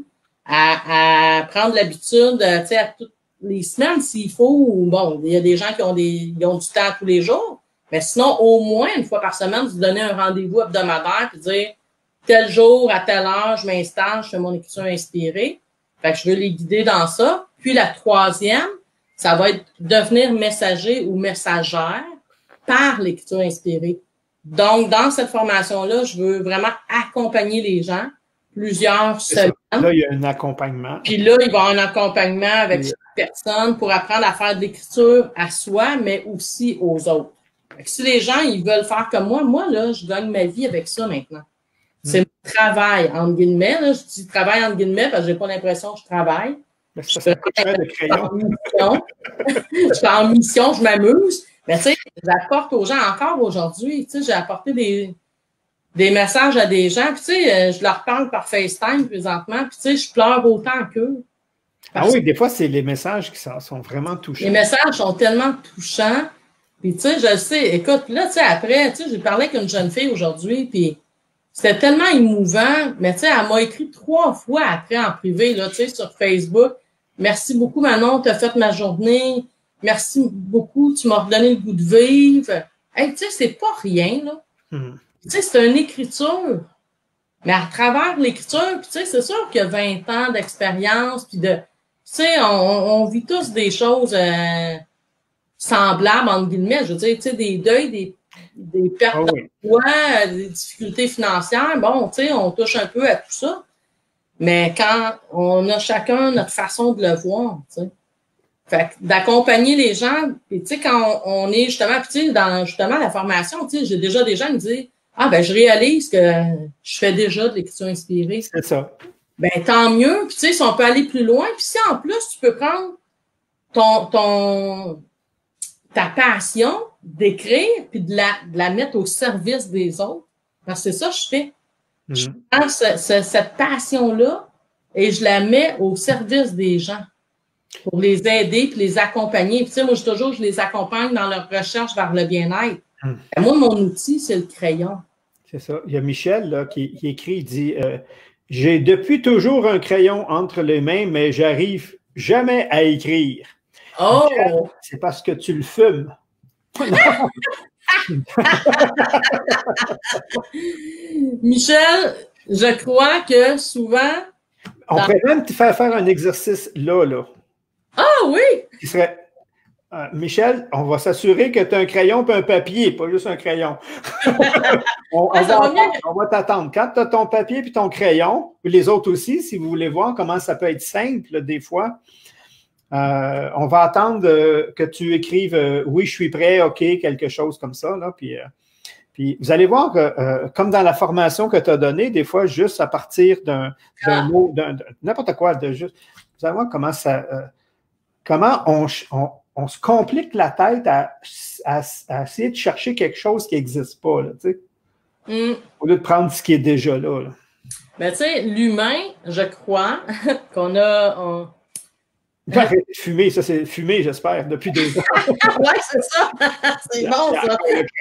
à, à prendre l'habitude, euh, tu sais, à toutes les semaines s'il faut. Ou bon, il y a des gens qui ont des ils ont du temps tous les jours, mais sinon, au moins une fois par semaine, vous donner un rendez-vous hebdomadaire puis dire tel jour, à telle heure, je m'installe, je fais mon écriture inspirée. Fait que je veux les guider dans ça. Puis la troisième, ça va être devenir messager ou messagère par l'écriture inspirée. Donc, dans cette formation-là, je veux vraiment accompagner les gens plusieurs semaines. Là, il y a un accompagnement. Puis là, il va y avoir un accompagnement avec oui. chaque personne pour apprendre à faire de l'écriture à soi, mais aussi aux autres. Fait que si les gens, ils veulent faire comme moi, moi, là, je gagne ma vie avec ça maintenant. C'est mmh. mon travail, entre guillemets. Là. Je dis travail, entre guillemets, parce que j'ai pas l'impression que je travaille. Mais ça, ça coûte cher de crayon. Je suis en mission, je m'amuse. Mais tu sais, j'apporte aux gens encore aujourd'hui. Tu sais, j'ai apporté des, des messages à des gens. Puis tu sais, je leur parle par FaceTime présentement. Puis tu sais, je pleure autant qu'eux. Ah oui, des fois, c'est les messages qui sont, sont vraiment touchants. Les messages sont tellement touchants. Puis tu sais, je sais, écoute, là, tu sais, après, tu sais, j'ai parlé avec une jeune fille aujourd'hui, puis c'était tellement émouvant, mais tu sais, elle m'a écrit trois fois après en privé, là, tu sais, sur Facebook. Merci beaucoup, Manon, tu as fait ma journée. Merci beaucoup, tu m'as redonné le goût de vivre. Hey, tu sais, c'est pas rien, là. Mm. Tu sais, c'est une écriture. Mais à travers l'écriture, puis tu sais, c'est sûr qu'il y a vingt ans d'expérience, puis de... Tu sais, on, on vit tous des choses euh, semblables, entre guillemets. Je veux dire, tu sais, des deuils, des, des pertes oh oui. d'emploi, des difficultés financières. Bon, tu sais, on touche un peu à tout ça. Mais quand on a chacun notre façon de le voir, tu sais. Fait que d'accompagner les gens, puis tu sais, quand on, on est justement, puis tu sais, dans justement la formation, tu sais, j'ai déjà des gens qui me disent « Ah, ben je réalise que je fais déjà de l'écriture inspirée. » C'est ça. Ben tant mieux. Puis tu sais, si on peut aller plus loin, puis si en plus tu peux prendre ton, ton ta passion d'écrire, puis de la, de la mettre au service des autres, parce que c'est ça que je fais. Mm-hmm. Je prends ce, ce, cette passion-là et je la mets au service des gens. pour les aider puis les accompagner. Puis, tu sais, moi, je, toujours, je les accompagne dans leur recherche vers le bien-être. Hum. Moi, mon outil, c'est le crayon. C'est ça. Il y a Michel là, qui, qui écrit, il dit euh, « J'ai depuis toujours un crayon entre les mains, mais j'arrive jamais à écrire. » Oh! C'est parce que tu le fumes. Michel, je crois que souvent... On dans... pourrait même te faire faire un exercice là, là. Ah oui! Qui serait... Euh, Michel, on va s'assurer que tu as un crayon et un papier, pas juste un crayon. on, ouais, on, va attendre, on va t'attendre. Quand tu as ton papier et ton crayon, puis les autres aussi, si vous voulez voir comment ça peut être simple, là, des fois, euh, on va attendre euh, que tu écrives euh, « Oui, je suis prêt, OK », quelque chose comme ça. Là, puis, euh, puis vous allez voir que, euh, comme dans la formation que tu as donnée, des fois, juste à partir d'un ah. mot, d'un, n'importe quoi, de juste, vous allez voir comment ça... Euh, comment on... on on se complique la tête à, à, à essayer de chercher quelque chose qui n'existe pas, là, tu sais, mm. au lieu de prendre ce qui est déjà là. là. Ben, tu sais, l'humain, je crois qu'on a... On... Arrêtez de fumer, ça c'est fumé, j'espère, depuis deux ans. Oui, c'est ça. C'est bon, ça.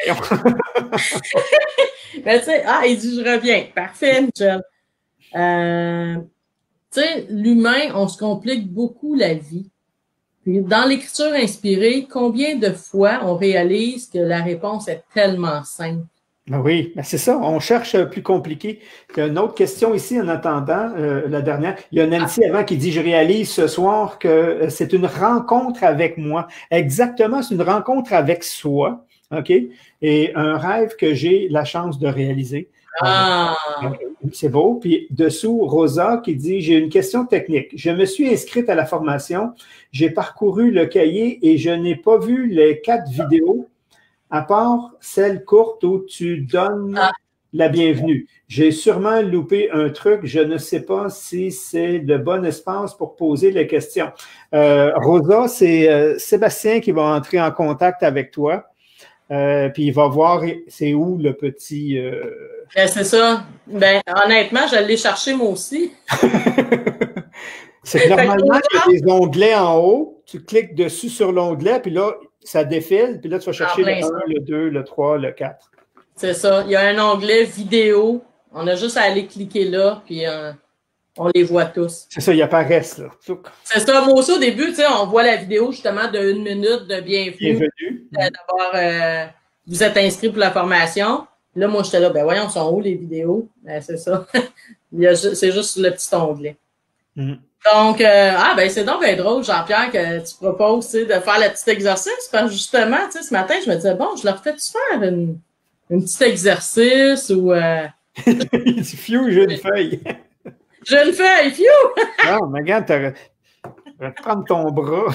Ben, tu sais, ah, il dit, je reviens. Parfait, Michel. Euh, tu sais, l'humain, on se complique beaucoup la vie. Puis dans l'écriture inspirée, combien de fois on réalise que la réponse est tellement simple? Ben oui, ben c'est ça, on cherche plus compliqué. Il y a une autre question ici en attendant, euh, la dernière. Il y a Nancy ah. avant qui dit « Je réalise ce soir que c'est une rencontre avec moi. » Exactement, c'est une rencontre avec soi, OK? Et un rêve que j'ai la chance de réaliser. Ah. C'est beau. Puis dessous, Rosa qui dit « J'ai une question technique. Je me suis inscrite à la formation. J'ai parcouru le cahier et je n'ai pas vu les quatre vidéos, à part celle courte où tu donnes ah. la bienvenue. J'ai sûrement loupé un truc. Je ne sais pas si c'est le bon espace pour poser les questions. Euh, Rosa, c'est euh, Sébastien qui va entrer en contact avec toi. Euh, puis il va voir c'est où le petit... Euh... Ben, c'est ça. Ben, honnêtement, je l'ai cherché moi aussi. C'est que normalement, il y a des onglets en haut. Tu cliques dessus sur l'onglet, puis là, ça défile. Puis là, tu vas chercher le un, le deux, le trois, le quatre. C'est ça. Il y a un onglet vidéo. On a juste à aller cliquer là, puis euh, on les voit tous. C'est ça, ils apparaissent là. C'est ça. Moi aussi, au début, tu sais, on voit la vidéo justement de une minute de bienvenue. Bienvenue. D'abord, euh, vous êtes inscrit pour la formation. Là, moi, j'étais là, ben voyons, sont où les vidéos? Ben, c'est ça. C'est juste le petit onglet. Mm. Donc, euh, ah, ben c'est donc bien drôle, Jean-Pierre, que tu proposes, tu sais, de faire le petit exercice, parce que justement, tu sais, ce matin, je me disais, bon, je leur fais-tu faire une, une petit exercice ou... Euh... Il dit, fiou, j'ai une feuille. J'ai une feuille, fiou! Non, mais regarde, tu vas te prendre ton bras.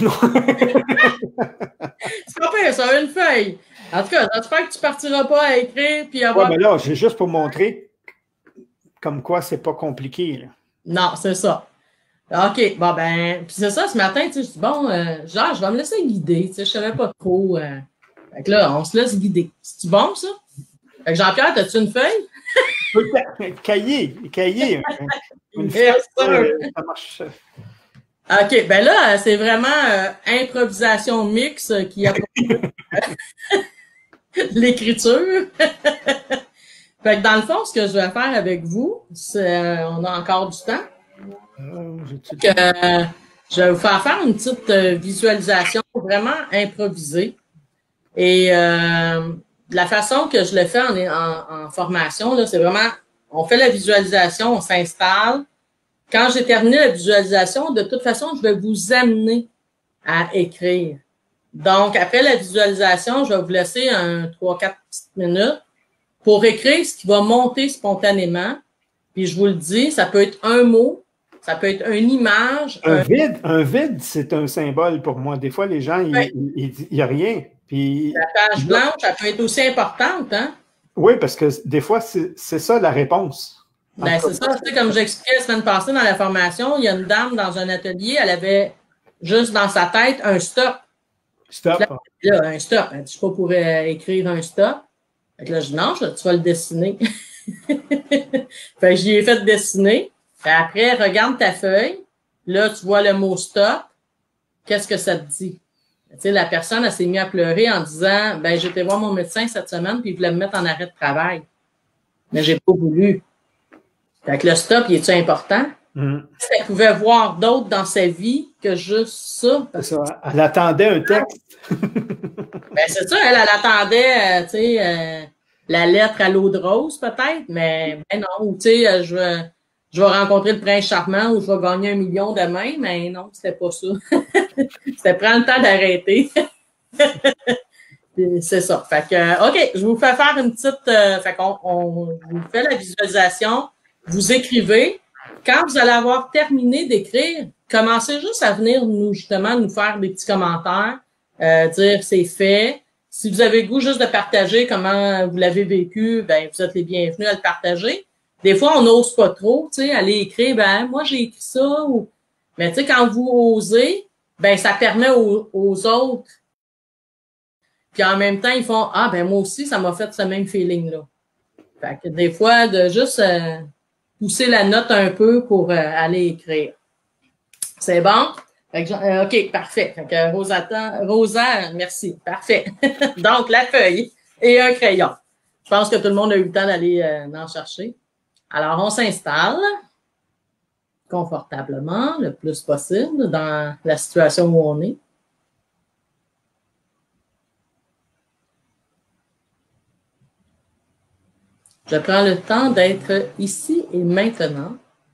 C'est pas pire, ça, une feuille. En tout cas, j'espère que tu partiras pas à écrire puis avoir... Ouais, mais là, c'est juste pour montrer comme quoi c'est pas compliqué, là. Non, c'est ça. OK, bon ben, puis c'est ça, ce matin, tu sais, je dis, bon, euh, genre, je vais me laisser guider, tu sais, je savais pas trop. Euh... Fait que là, on se laisse guider. C'est-tu bon, ça? Fait que Jean-Pierre, as-tu une feuille? Cahier, cahier. Une feuille, euh, ça marche. OK, ben là, c'est vraiment euh, improvisation mix qui a l'écriture. Fait que dans le fond, ce que je vais faire avec vous, c'est, euh, on a encore du temps. Euh, que, euh, je vais vous faire faire une petite euh, visualisation vraiment improvisée. Et euh, la façon que je le fais en, en, en formation, là, c'est vraiment, on fait la visualisation, on s'installe. Quand j'ai terminé la visualisation, de toute façon, je vais vous amener à écrire. Donc, après la visualisation, je vais vous laisser un trois quatre petites minutes pour écrire ce qui va monter spontanément. Puis je vous le dis, ça peut être un mot, ça peut être une image. Un, un... vide, un vide, c'est un symbole pour moi. Des fois, les gens, ouais. il n'y a rien. Puis... La page blanche, ça peut être aussi importante, hein? Oui, parce que des fois, c'est ça la réponse. Ben, c'est ça. Tu sais, comme j'expliquais la semaine passée dans la formation, il y a une dame dans un atelier, elle avait juste dans sa tête un stop. Stop. Là, là, un stop. Elle dit, je sais pas pour euh, écrire un stop. Fait que là, je dis, non, je, tu vas le dessiner. Fait que j'y ai fait dessiner. Puis après, regarde ta feuille. Là, tu vois le mot stop. qu'est-ce que ça te dit? Tu sais, la personne, elle s'est mise à pleurer en disant, ben, j'étais voir mon médecin cette semaine, puis il voulait me mettre en arrêt de travail. Mais j'ai pas voulu. Fait que le stop, il est-tu important? Mm. Elle pouvait voir d'autres dans sa vie que juste ça. C'est ça. Elle attendait un texte. Ben, c'est ça, elle, elle attendait, euh, tu sais, euh, la lettre à l'eau de rose, peut-être, mais ben non, ou tu sais, je vais, je vais rencontrer le prince charmant ou je vais gagner un million demain, mais non, c'était pas ça. C'était prendre le temps d'arrêter. C'est ça. Fait que, OK, je vous fais faire une petite, euh, fait qu'on on vous fait la visualisation, vous écrivez. Quand vous allez avoir terminé d'écrire, commencez juste à venir nous, justement, nous faire des petits commentaires, euh, dire c'est fait. Si vous avez le goût juste de partager comment vous l'avez vécu, ben, vous êtes les bienvenus à le partager. Des fois, on n'ose pas trop, tu sais, aller écrire, ben, moi, j'ai écrit ça, ou, mais tu sais, quand vous osez, ben, ça permet aux, aux autres. Puis en même temps, ils font, ah, ben, moi aussi, ça m'a fait ce même feeling-là. Fait que des fois, de juste, euh, pousser la note un peu pour euh, aller écrire. C'est bon? Fait que, euh, OK, parfait. Fait que Rosa, Rosa, merci. Parfait. Donc, la feuille et un crayon. Je pense que tout le monde a eu le temps d'aller euh, en chercher. Alors, on s'installe confortablement, le plus possible, dans la situation où on est. Je prends le temps d'être ici et maintenant.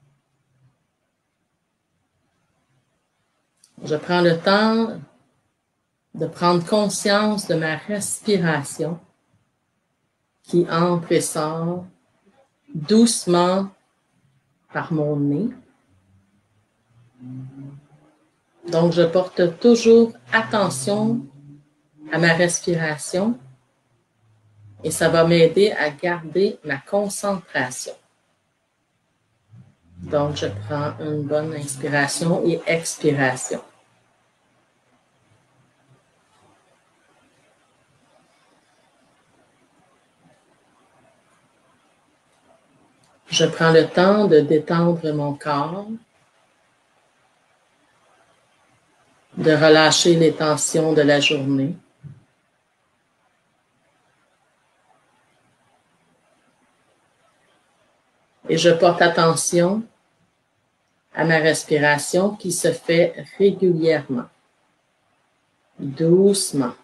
Je prends le temps de prendre conscience de ma respiration qui entre et sort doucement par mon nez. Donc, je porte toujours attention à ma respiration et ça va m'aider à garder ma concentration. Donc, je prends une bonne inspiration et expiration. Je prends le temps de détendre mon corps, de relâcher les tensions de la journée. Et je porte attention à ma respiration qui se fait régulièrement, doucement.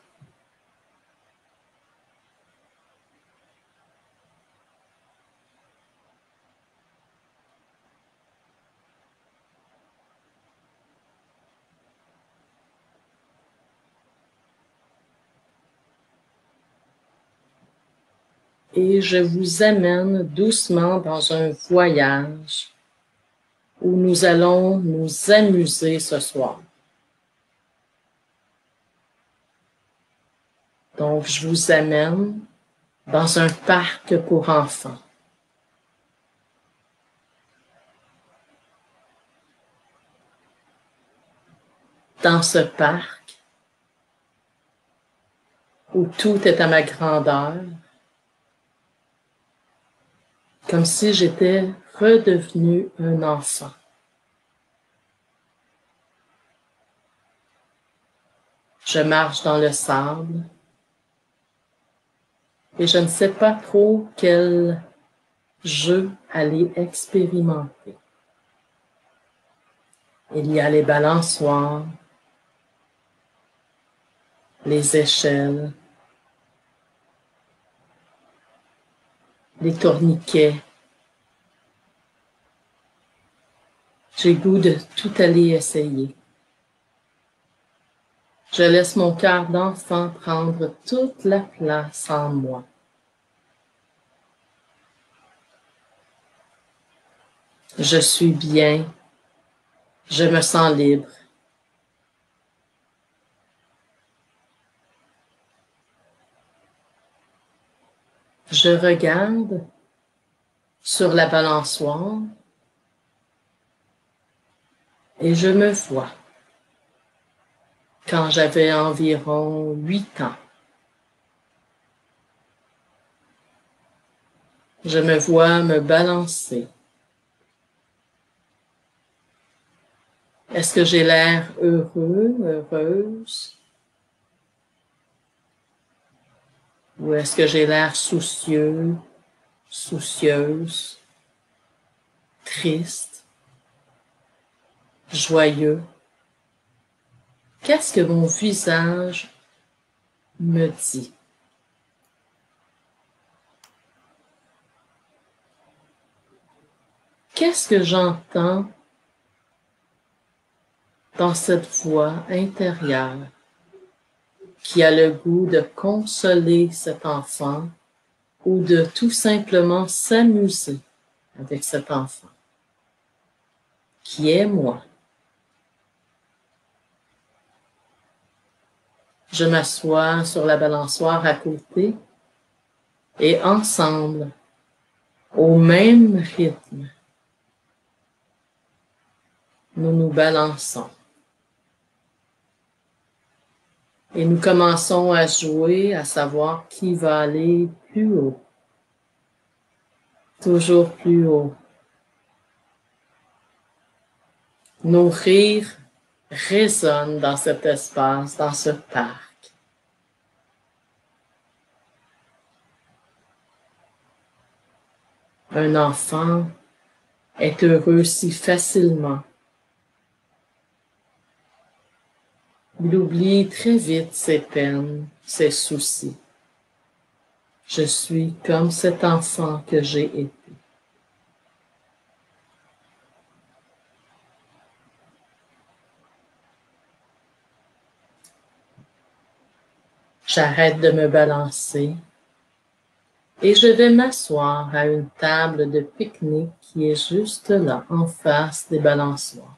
Et je vous amène doucement dans un voyage où nous allons nous amuser ce soir. Donc, je vous amène dans un parc pour enfants. Dans ce parc où tout est à ma grandeur, comme si j'étais redevenu un enfant. Je marche dans le sable et je ne sais pas trop quel jeu aller expérimenter. Il y a les balançoires, les échelles, les tourniquets. J'ai le goût de tout aller essayer. Je laisse mon cœur d'enfant prendre toute la place en moi. Je suis bien, je me sens libre. Je regarde sur la balançoire et je me vois quand j'avais environ huit ans. Je me vois me balancer. Est-ce que j'ai l'air heureux, heureuse? Ou est-ce que j'ai l'air soucieux, soucieuse, triste, joyeux? Qu'est-ce que mon visage me dit? Qu'est-ce que j'entends dans cette voix intérieure qui a le goût de consoler cet enfant ou de tout simplement s'amuser avec cet enfant, qui est moi? Je m'assois sur la balançoire à côté et ensemble, au même rythme, nous nous balançons. Et nous commençons à jouer, à savoir qui va aller plus haut. Toujours plus haut. Nos rires résonnent dans cet espace, dans ce parc. Un enfant est heureux si facilement. Il oublie très vite ses peines, ses soucis. Je suis comme cet enfant que j'ai été. J'arrête de me balancer et je vais m'asseoir à une table de pique-nique qui est juste là, en face des balançoires.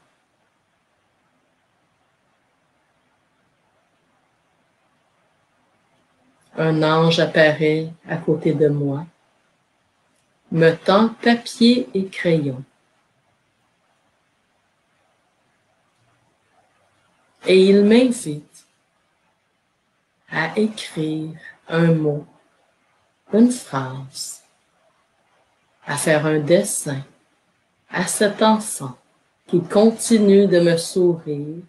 Un ange apparaît à côté de moi, me tend papier et crayon. Et il m'invite à écrire un mot, une phrase, à faire un dessin à cet enfant qui continue de me sourire,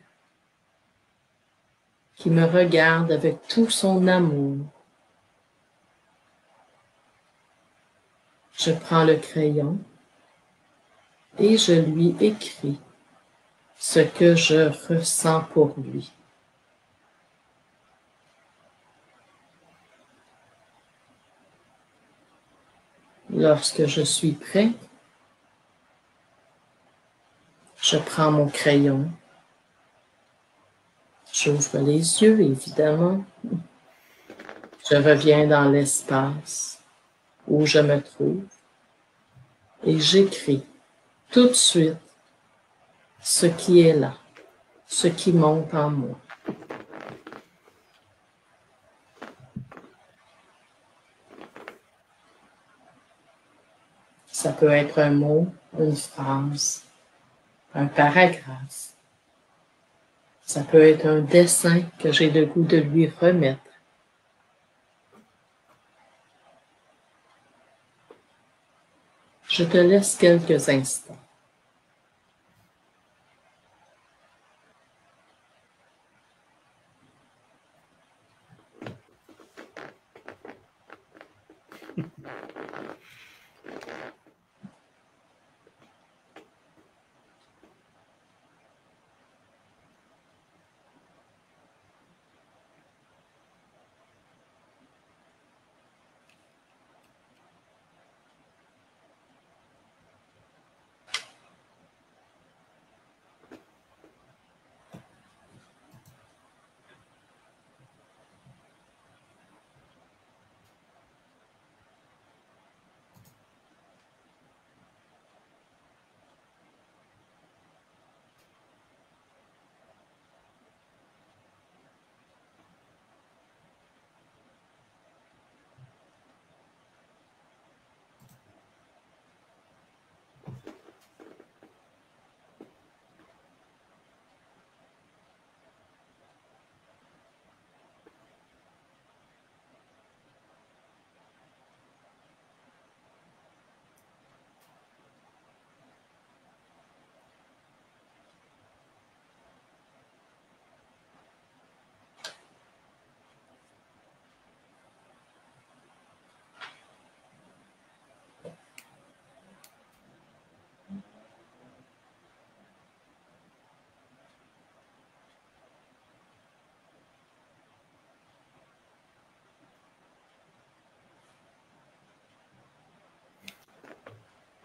qui me regarde avec tout son amour. Je prends le crayon et je lui écris ce que je ressens pour lui. Lorsque je suis prêt, je prends mon crayon, j'ouvre les yeux évidemment, je reviens dans l'espace où je me trouve et j'écris tout de suite ce qui est là, ce qui monte en moi. Ça peut être un mot, une phrase, un paragraphe. Ça peut être un dessin que j'ai le goût de lui remettre. Je te laisse quelques instants.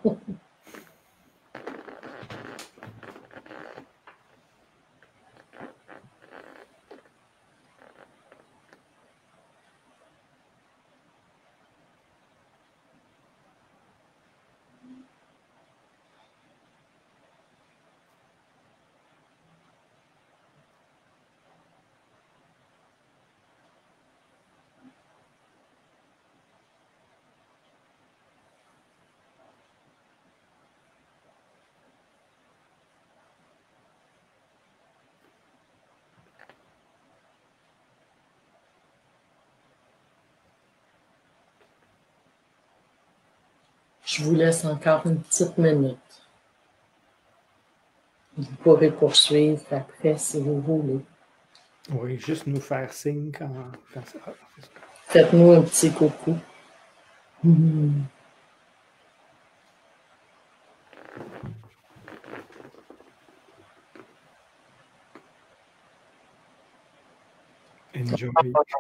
Je vous laisse encore une petite minute. Vous pourrez poursuivre après si vous voulez. Oui, juste nous faire signe quand, quand ça. Faites-nous un petit coucou. Mmh. Enjoy.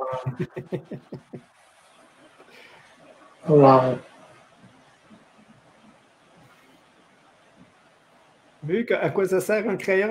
Wow. Vu à quoi ça sert un crayon?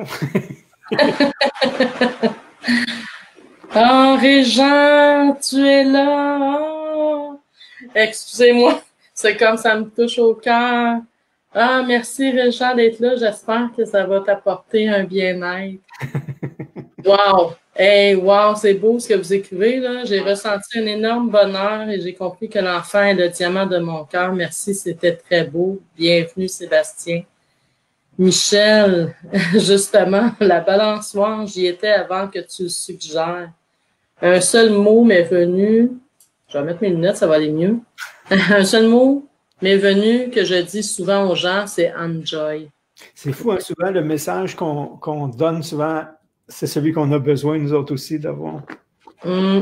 Ah, oh, Régent, tu es là. Oh. Excusez-moi, c'est comme ça me touche au cœur. Ah, merci Régent d'être là. J'espère que ça va t'apporter un bien-être. Wow! Hey, wow, c'est beau ce que vous écrivez, là. J'ai ressenti un énorme bonheur et j'ai compris que l'enfant est le diamant de mon cœur. Merci, c'était très beau. Bienvenue, Sébastien. Michel, justement, la balançoire, j'y étais avant que tu le suggères. Un seul mot m'est venu, je vais mettre mes lunettes, ça va aller mieux. Un seul mot m'est venu que je dis souvent aux gens, c'est enjoy. C'est fou, hein, souvent, le message qu'on qu'on donne souvent, c'est celui qu'on a besoin, nous autres aussi, d'avoir. Mm.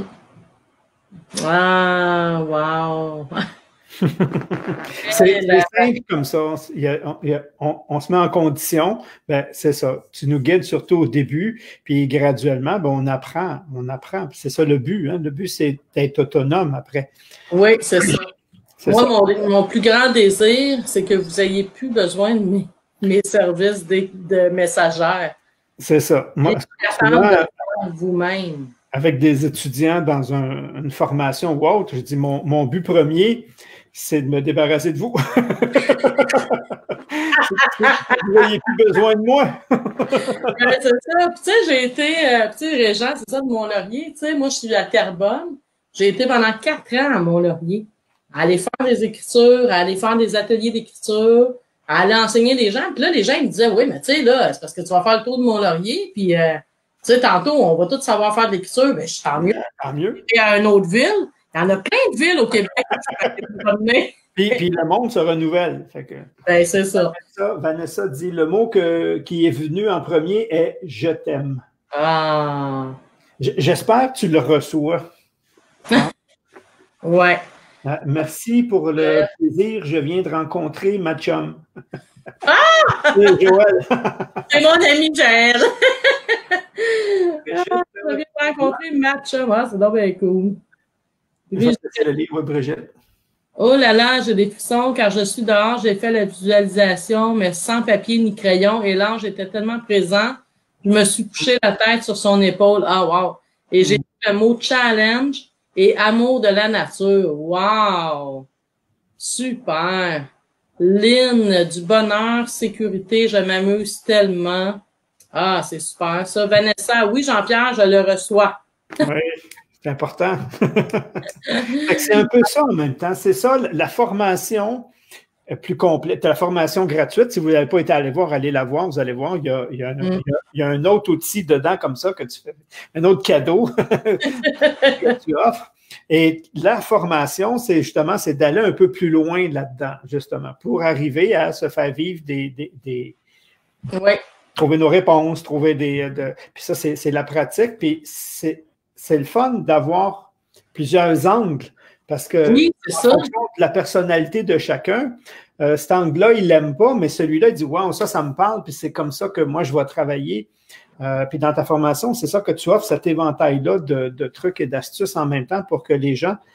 Ah, wow! C'est simple comme ça. Il y a, il y a, on, on se met en condition, ben, c'est ça. Tu nous guides surtout au début, puis graduellement, ben, on apprend. On apprend. C'est ça le but. Hein? Le but, c'est d'être autonome après. Oui, c'est ça. Moi, mon, mon plus grand désir, c'est que vous ayez plus besoin de mes, mes services de, de messagère. C'est ça. Moi, vous-même. Avec des étudiants dans un, une formation ou autre, je dis mon, mon but premier, c'est de me débarrasser de vous. Vous n'avez plus besoin de moi. Ouais, c'est ça. Puis, tu sais, j'ai été, euh, tu sais, Régent, c'est ça, de Mont-Laurier. Tu sais, moi, je suis à Terrebonne. J'ai été pendant quatre ans à Mont-Laurier. À aller faire des écritures, à aller faire des ateliers d'écriture, à aller enseigner des gens. Puis là, les gens, ils me disaient, oui, mais tu sais, là, c'est parce que tu vas faire le tour de Mont-Laurier, puis, euh, tu sais, tantôt, on va tous savoir faire de l'écriture. Ben, je tant mieux. Tant mieux. Et à une autre ville, il y en a plein de villes au Québec qui puis, puis le monde se renouvelle. Fait que, ben, c'est ça. Vanessa, Vanessa dit le mot que, qui est venu en premier est « je t'aime ». Ah. J'espère que tu le reçois. Hein? Ouais. Merci pour le euh... plaisir. Je viens de rencontrer ma chum. Ah! C'est Joël. C'est mon ami Joël. Ah, je viens de rencontrer ma chum. Ah, c'est donc bien cool. C'est le livre, Brigitte. Oh là là, j'ai des frissons. Quand je suis dehors, j'ai fait la visualisation, mais sans papier ni crayon. Et l'ange était tellement présent, je me suis couché la tête sur son épaule. Ah, wow. Et j'ai dit le mot challenge et amour de la nature. Wow! Super! Lynn, du bonheur, sécurité, je m'amuse tellement. Ah, c'est super ça. Vanessa, oui, Jean-Pierre, je le reçois. Oui, c'est important. C'est un peu ça en même temps. C'est ça, la formation plus complète, la formation gratuite. Si vous n'avez pas été allé voir, allez la voir, vous allez voir, il y a, il y a, un, mm. il y a, il y a un autre outil dedans comme ça que tu fais, un autre cadeau que tu offres. Et la formation, c'est justement, c'est d'aller un peu plus loin là-dedans, justement, pour arriver à se faire vivre des... des, des ouais. Trouver nos réponses, trouver des... De, puis ça, c'est la pratique. Puis c'est le fun d'avoir plusieurs angles. Parce que, oui, en fonction de la personnalité de chacun, euh, cet angle-là, il l'aime pas, mais celui-là, il dit « Wow, ça, ça me parle, puis c'est comme ça que moi, je vais travailler. Euh, » Puis dans ta formation, c'est ça que tu offres, cet éventail-là de, de trucs et d'astuces en même temps pour que les gens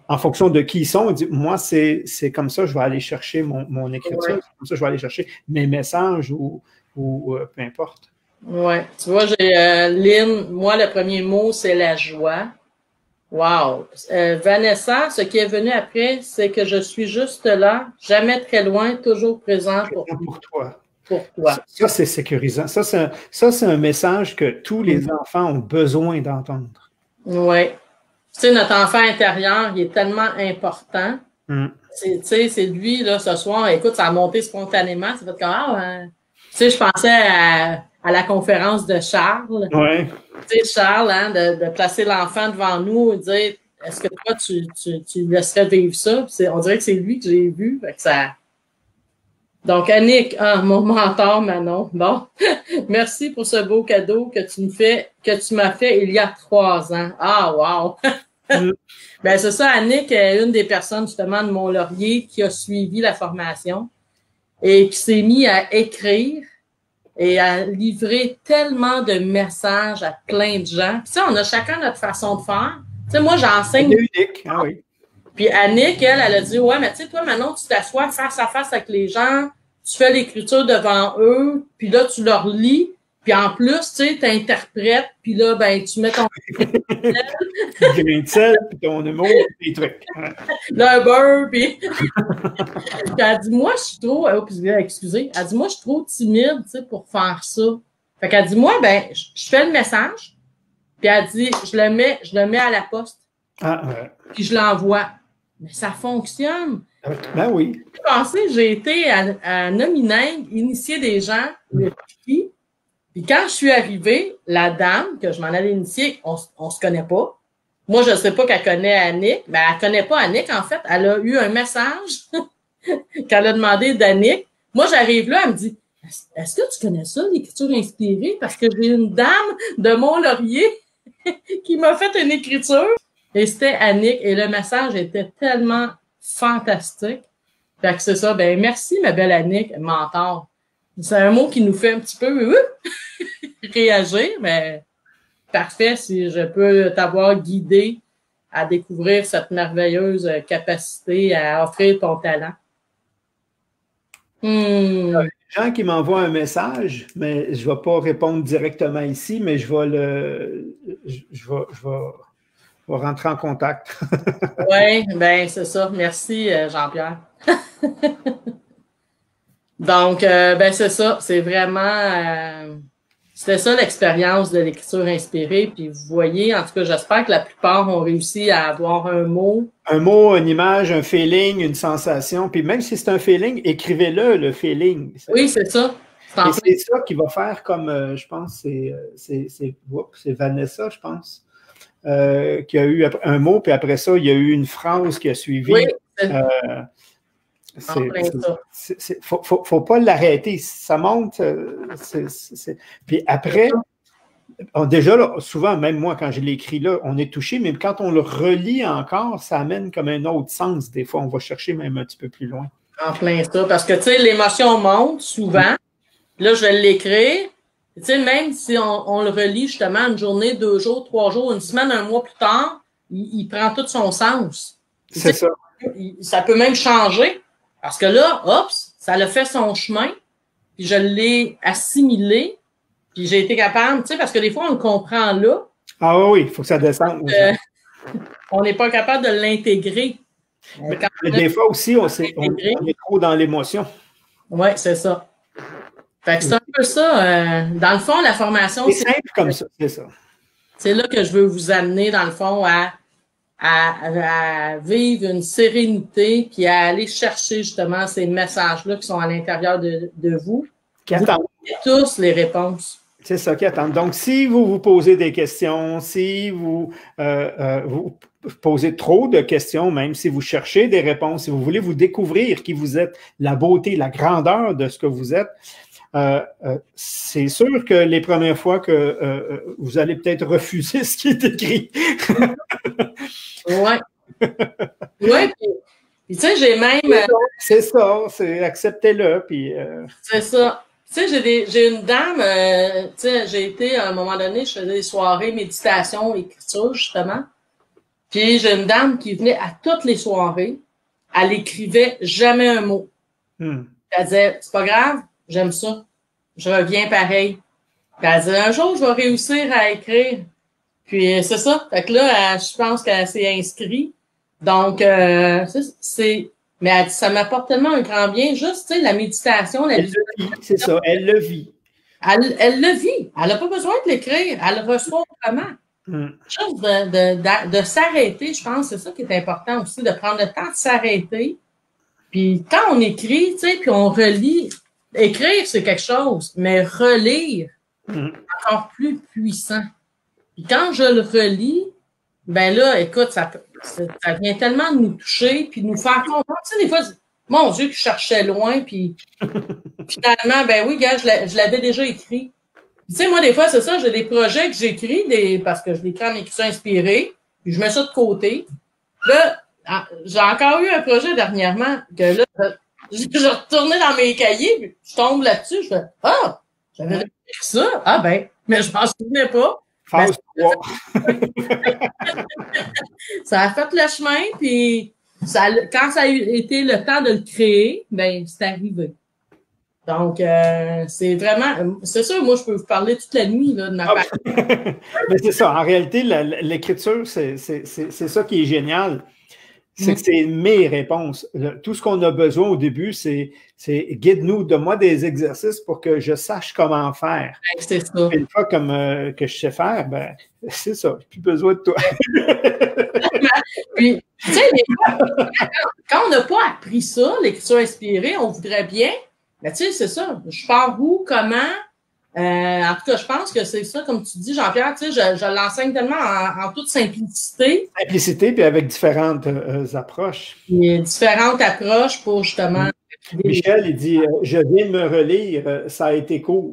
en fonction de qui ils sont, dit, moi, c'est comme ça, je vais aller chercher mon, mon écriture, ouais. C'est comme ça, je vais aller chercher mes messages ou, ou euh, peu importe. Oui, tu vois, j'ai euh, Lynn, moi, le premier mot, c'est la joie. Wow! Euh, Vanessa, ce qui est venu après, c'est que je suis juste là, jamais très loin, toujours présent pour, pour toi. Pour toi. Ça, ça c'est sécurisant. Ça, c'est un, un message que tous les mmh. enfants ont besoin d'entendre. Oui. Tu sais, notre enfant intérieur, il est tellement important. Mm. Tu sais, c'est lui, là, ce soir, écoute, ça a monté spontanément. Ça fait comme, ah, ben, tu sais, je pensais à, à la conférence de Charles. Oui. Tu sais, Charles, hein, de, de placer l'enfant devant nous et dire, est-ce que toi, tu, tu, tu laisserais vivre ça? Puis on dirait que c'est lui que j'ai vu. Fait que ça... Donc, Annick, ah, mon mentor, Manon. Bon, merci pour ce beau cadeau que tu me fais, que tu m'as fait il y a trois ans. Ah, wow! Mm. Ben, c'est ça, Annick est une des personnes, justement, de Mont-Laurier qui a suivi la formation et qui s'est mis à écrire et à livrer tellement de messages à plein de gens. Puis, tu sais, on a chacun notre façon de faire. Tu sais, moi, j'enseigne. C'est unique, ah oui. Puis Annick, elle, elle a dit, ouais, mais tu sais, toi, maintenant, tu t'assois face à face avec les gens, tu fais l'écriture devant eux, puis là, tu leur lis, puis en plus, tu sais, tu interprètes, puis là, ben, tu mets ton grain de sel, puis ton humour, puis des trucs. Ouais. Là, un beurre, puis... puis elle dit, moi, je suis trop... Oh, puis, excusez. Elle dit, moi, je suis trop timide, tu sais, pour faire ça. Fait qu'elle dit, moi, ben, je fais le message, puis elle dit, je le mets, je le mets à la poste. Ah, ouais. Puis je l'envoie. Mais ça fonctionne. Ben oui. J'ai pensé, j'ai été à, à Nominingue, initier des gens, le petit. Puis quand je suis arrivée, la dame que je m'en allais initier, on, on se connaît pas. Moi, je sais pas qu'elle connaît Annick. Ben, elle connaît pas Annick, en fait. Elle a eu un message qu'elle a demandé d'Annick. Moi, j'arrive là, elle me dit, est-ce que tu connais ça, l'écriture inspirée? Parce que j'ai une dame de Mont-Laurier qui m'a fait une écriture. Et c'était Annick. Et le message était tellement fantastique. Fait que c'est ça. Ben, merci, ma belle Annick, mentor. C'est un mot qui nous fait un petit peu euh, réagir, mais parfait si je peux t'avoir guidé à découvrir cette merveilleuse capacité à offrir ton talent. Hmm. Il y a des gens qui m'envoient un message, mais je ne vais pas répondre directement ici, mais je vais le je, je vais, je vais, je vais rentrer en contact. Oui, bien, c'est ça. Merci, Jean-Pierre. Donc, euh, ben c'est ça. C'est vraiment... Euh, c'était ça l'expérience de l'écriture inspirée. Puis vous voyez, en tout cas, j'espère que la plupart ont réussi à avoir un mot. Un mot, une image, un feeling, une sensation. Puis même si c'est un feeling, écrivez-le, le feeling. Oui, c'est ça. Et c'est ça qui va faire comme, euh, je pense, c'est Vanessa, je pense, euh, qui a eu un mot, puis après ça, il y a eu une phrase qui a suivi. Oui, euh, c'est faut, faut, faut pas l'arrêter. Ça monte. C est, c est... Puis après, on, déjà, là, souvent, même moi, quand je l'écris là, on est touché, mais quand on le relit encore, ça amène comme un autre sens. Des fois, on va chercher même un petit peu plus loin. En plein ça. Parce que, tu sais, l'émotion monte souvent. Là, je vais l'écrire. Tu sais, même si on, on le relit justement une journée, deux jours, trois jours, une semaine, un mois plus tard, il, il prend tout son sens. C'est ça. Il, ça peut même changer. Parce que là, hop, ça a fait son chemin, puis je l'ai assimilé, puis j'ai été capable, tu sais, parce que des fois, on le comprend là. Ah oui, il faut que ça descende. Euh, on n'est pas capable de l'intégrer. Mais, mais des fois aussi, on, est, on, on est trop dans l'émotion. Oui, c'est ça. Fait que c'est un peu ça. Euh, dans le fond, la formation... C'est simple comme ça, c'est ça. C'est là que je veux vous amener, dans le fond, à... À, à vivre une sérénité, puis à aller chercher justement ces messages-là qui sont à l'intérieur de, de vous. Qui vous attendent tous les réponses. C'est ça qui attendent. Donc, si vous vous posez des questions, si vous, euh, euh, vous posez trop de questions, même si vous cherchez des réponses, si vous voulez vous découvrir qui vous êtes, la beauté, la grandeur de ce que vous êtes, Euh, euh, c'est sûr que les premières fois que euh, vous allez peut-être refuser ce qui est écrit. Oui. Oui, puis, puis tu sais, j'ai même... C'est ça, c'est acceptez-le, puis... Euh... C'est ça. Tu sais, j'ai une dame, euh, tu sais, j'ai été, à un moment donné, je faisais des soirées méditation, écriture, justement. Puis j'ai une dame qui venait à toutes les soirées. Elle écrivait jamais un mot. Hmm. Elle disait, c'est pas grave, j'aime ça. Je reviens pareil. Puis elle disait, un jour, je vais réussir à écrire. Puis c'est ça. Fait que là, elle, je pense qu'elle s'est inscrite. Donc, euh, c'est... Mais elle dit, ça m'apporte tellement un grand bien. Juste, tu sais, la méditation, la visualisation. C'est ça, elle le vit. Elle, elle le vit. Elle n'a pas besoin de l'écrire. Elle le reçoit autrement. Mm. Juste de, de, de, de s'arrêter, je pense, c'est ça qui est important aussi, de prendre le temps de s'arrêter. Puis quand on écrit, tu sais, puis on relit, écrire, c'est quelque chose, mais relire, mm. encore plus puissant. Puis quand je le relis, ben là, écoute, ça, ça vient tellement nous toucher, puis nous faire comprendre. Tu sais, des fois, mon Dieu, que je cherchais loin, puis finalement, ben oui, gars, je l'avais déjà écrit. Tu sais, moi, des fois, c'est ça, j'ai des projets que j'écris, des, parce que je l'écris en écriture inspirée, puis je mets ça de côté. Là, j'ai encore eu un projet dernièrement, que là, je, je retournais dans mes cahiers, puis je tombe là-dessus, je fais, ah, j'avais écrit ça, ah ben, mais je m'en souvenais pas. Ben, ça a fait le chemin, puis ça, quand ça a été le temps de le créer, ben, c'est arrivé. Donc, euh, c'est vraiment... C'est sûr, moi, je peux vous parler toute la nuit là, de ma part. Mais c'est ça. En réalité, l'écriture, c'est ça qui est génial. C'est que c'est mes réponses. Tout ce qu'on a besoin au début, c'est guide-nous, donne-moi des exercices pour que je sache comment faire. C'est ça. Une fois comme, euh, que je sais faire, ben, c'est ça. J'ai plus besoin de toi. Puis, tu sais, quand on n'a pas appris ça, l'écriture inspirée, on voudrait bien. Mais tu sais, c'est ça. Je pars où, comment? Euh, en tout cas, je pense que c'est ça, comme tu dis, Jean-Pierre, tu sais, je, je l'enseigne tellement en, en toute simplicité. Simplicité, puis avec différentes euh, approches. Il y a différentes approches pour justement... Michel, il dit euh, « Je viens de me relire, euh, ça a été court. »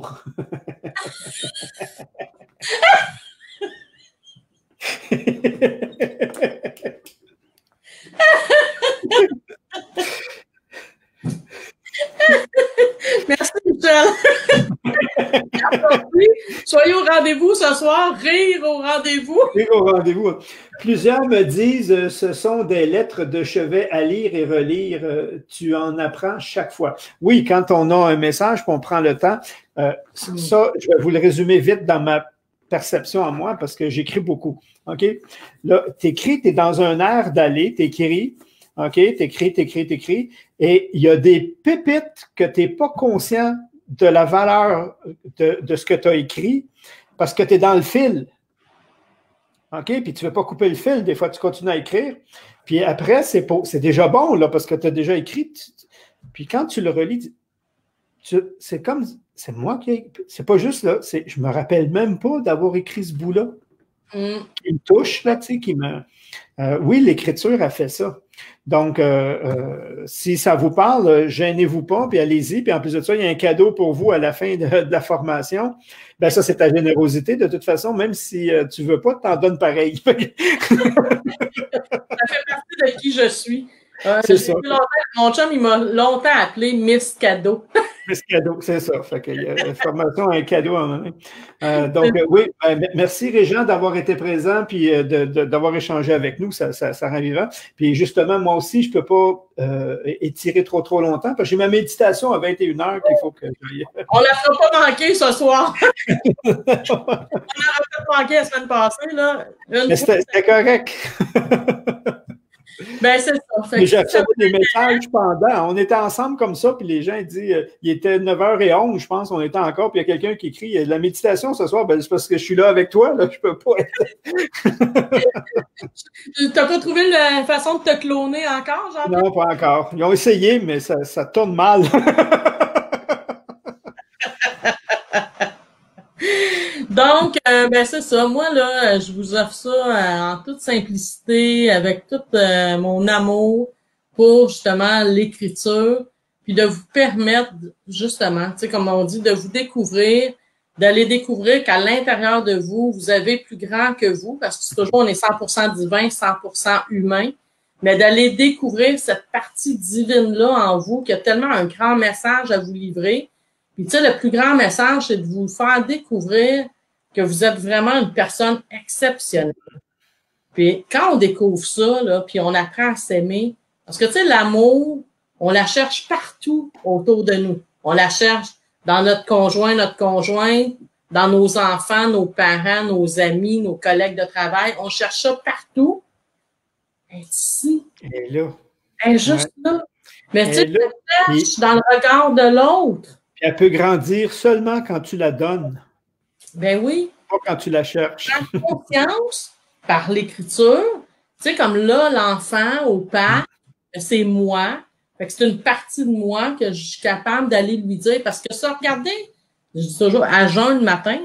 Merci, Michel. Soyez au rendez-vous ce soir. Rire au rendez-vous. Rire au rendez-vous. Plusieurs me disent ce sont des lettres de chevet à lire et relire. Tu en apprends chaque fois. Oui, quand on a un message, qu'on prend le temps. Euh, ça, je vais vous le résumer vite dans ma perception à moi parce que j'écris beaucoup. OK? Là, tu écris, tu es dans un air d'aller, tu écris. OK? T'écris, t'écris, t'écris. Et il y a des pépites que tu n'es pas conscient de la valeur de, de ce que tu as écrit parce que tu es dans le fil. OK? Puis tu ne veux pas couper le fil. Des fois, tu continues à écrire. Puis après, c'est déjà bon là, parce que tu as déjà écrit. Tu, puis quand tu le relis, c'est comme, c'est moi qui ai, c'est pas juste là, je me rappelle même pas d'avoir écrit ce bout-là. Mm. Qui me touche, là, tu sais, qui me... Euh, oui, l'écriture a fait ça. Donc, euh, euh, si ça vous parle, gênez-vous pas, puis allez-y. Puis en plus de ça, il y a un cadeau pour vous à la fin de, de la formation. Ben ça, c'est ta générosité. De toute façon, même si euh, tu veux pas, tu t'en donnes pareil. Ça fait partie de qui je suis. Euh, c'est ça. Mon chum, il m'a longtemps appelé Miss Cadeau. Miss Cadeau, c'est ça. Fait que, euh, la formation a un cadeau en main. Euh, donc, euh, oui, euh, merci Régent d'avoir été présent puis euh, d'avoir échangé avec nous. Ça, ça, ça rend vivant. Puis justement, moi aussi, je ne peux pas euh, étirer trop, trop longtemps parce que j'ai ma méditation à vingt et une heures qu'il faut que j'aille. On ne la fera pas manquer ce soir. On l'a fait manquer la semaine passée. Là. Mais c'était correct. Ben, c'est ça. J'ai fait des messages pendant. On était ensemble comme ça, puis les gens ils disent, euh, il était neuf heures onze, je pense, on était encore, puis il y a quelqu'un qui écrit la méditation ce soir, ben, c'est parce que je suis là avec toi, là, je peux pas être. Tu n'as pas trouvé la façon de te cloner encore, Jean? Non, pas encore. Ils ont essayé, mais ça, ça tourne mal. Donc, euh, ben c'est ça. Moi, là, je vous offre ça euh, en toute simplicité, avec tout euh, mon amour pour, justement, l'écriture, puis de vous permettre, justement, tu sais, comme on dit, de vous découvrir, d'aller découvrir qu'à l'intérieur de vous, vous avez plus grand que vous, parce que c'est toujours, on est cent pour cent divin, cent pour cent humain, mais d'aller découvrir cette partie divine-là en vous, qui a tellement un grand message à vous livrer. Puis, tu sais, le plus grand message, c'est de vous faire découvrir que vous êtes vraiment une personne exceptionnelle. Puis quand on découvre ça, là, puis on apprend à s'aimer, parce que, tu sais, l'amour, on la cherche partout autour de nous. On la cherche dans notre conjoint, notre conjointe, dans nos enfants, nos parents, nos amis, nos collègues de travail. On cherche ça partout. Elle est ici. Elle est là. Elle est juste ouais. là. Mais tu sais, elle cherche dans le regard de l'autre. Puis elle peut grandir seulement quand tu la donnes. Ben oui. Pas quand tu la cherches. Par confiance, par l'écriture. Tu sais, comme là, l'enfant au parc, c'est moi. Fait que c'est une partie de moi que je suis capable d'aller lui dire. Parce que ça, regardez, je dis toujours à jeun le matin.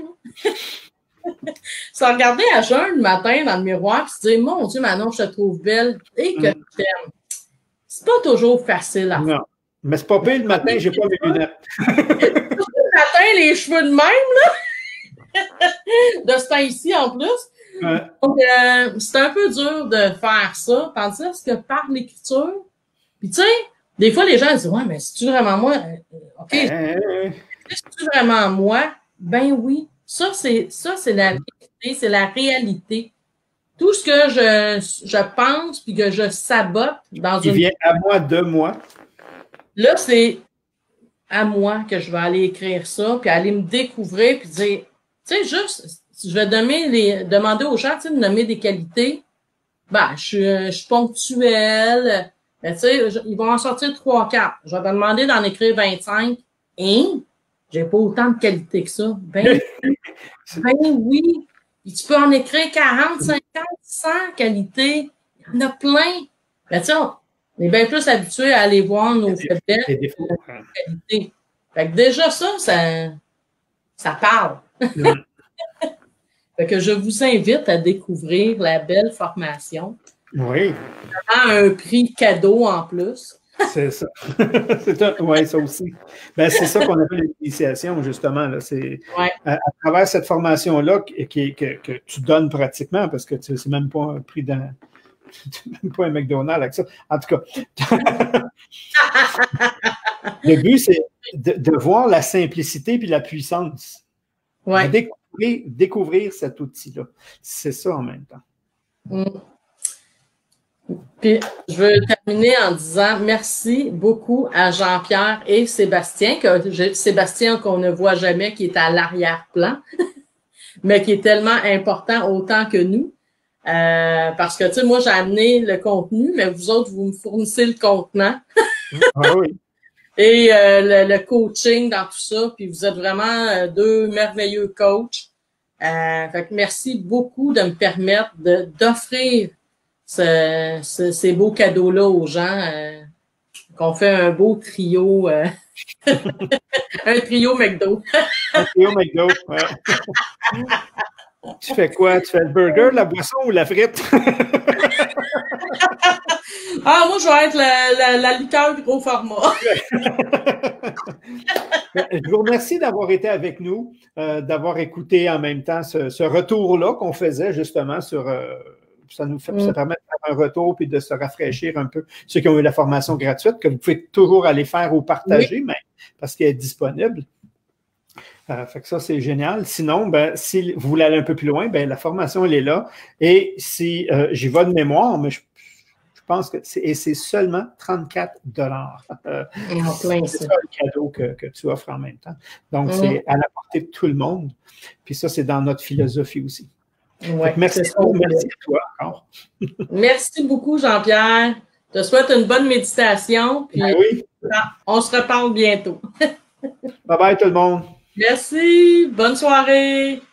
Ça, regarder à jeun le matin dans le miroir et se dire, mon Dieu, Manon, je te trouve belle et que mm. je t'aime. C'est pas toujours facile à faire. Non. Mais c'est pas pire le matin, j'ai pas mes lunettes. Le matin, les cheveux de même, là. De ce temps-ci, en plus. Ouais. Donc, euh, c'est un peu dur de faire ça. Tandis que par l'écriture, puis tu sais, des fois, les gens disent, ouais, mais c'est-tu vraiment moi? OK. Euh... C'est-tu vraiment moi? Ben oui. Ça, c'est, ça, c'est la vérité, c'est la réalité. Tout ce que je, je pense puis que je sabote dans Qui une... vient à moi, de moi. Là, c'est à moi que je vais aller écrire ça, puis aller me découvrir, puis dire, tu sais, juste, je vais donner les, demander aux gens, tu sais, de nommer des qualités. Ben, je suis, je suis ponctuelle. Ben, tu sais, ils vont en sortir trois, quatre. Je vais te demander d'en écrire vingt-cinq. Et j'ai pas autant de qualités que ça. Ben, ben oui. Puis tu peux en écrire quarante, cinquante, cent qualités. Il y en a plein. Ben, tu sais, on est bien plus habitués à aller voir nos faiblesses que nos qualités. Fait que déjà, ça, ça, ça parle. Mm. Fait que je vous invite à découvrir la belle formation. Oui. Un prix cadeau en plus. C'est ça. Oui, ça aussi. Ben, c'est ça qu'on appelle l'initiation, justement. Là. C'est, ouais. à, à travers cette formation-là qui, qui, que, que tu donnes pratiquement, parce que tu sais, c'est même pas un prix d'un. Même pas un McDonald's avec ça. En tout cas. Le but, c'est de, de voir la simplicité puis la puissance. Ouais. De découvrir, découvrir cet outil-là. C'est ça en même temps. Mm. Puis, je veux terminer en disant merci beaucoup à Jean-Pierre et Sébastien, que je, Sébastien qu'on ne voit jamais, qui est à l'arrière-plan, mais qui est tellement important autant que nous. Euh, parce que, tu sais, moi, j'ai amené le contenu, mais vous autres, vous me fournissez le contenant. Ah oui. Et euh, le, le coaching dans tout ça. Puis, vous êtes vraiment euh, deux merveilleux coachs. Euh, fait que merci beaucoup de me permettre de, d'offrir Ce, ce, ces beaux cadeaux-là aux gens, euh, qu'on fait un beau trio, euh, un trio McDo. Un trio McDo, ouais. Tu fais quoi? Tu fais le burger, la boisson ou la frite? Ah, moi, je vais être la, la, la liqueur gros format. Je vous remercie d'avoir été avec nous, euh, d'avoir écouté en même temps ce, ce retour-là qu'on faisait justement sur... Euh, Ça nous fait, mm. ça permet de faire un retour puis de se rafraîchir un peu. Ceux qui ont eu la formation gratuite, que vous pouvez toujours aller faire ou partager, oui. mais parce qu'elle est disponible. Euh, fait que ça, c'est génial. Sinon, ben, si vous voulez aller un peu plus loin, ben, la formation, elle est là. Et si euh, j'y vais de mémoire, mais je, je pense que c'est, et c'est seulement trente-quatre dollars. Euh, plein, c'est ça le cadeau que, que tu offres en même temps. Donc, mm. c'est à la portée de tout le monde. Puis ça, c'est dans notre philosophie aussi. Ouais, merci, merci à toi encore. Merci beaucoup, Jean-Pierre. Je te souhaite une bonne méditation. Puis ben oui. On se reparle bientôt. Bye bye tout le monde. Merci. Bonne soirée.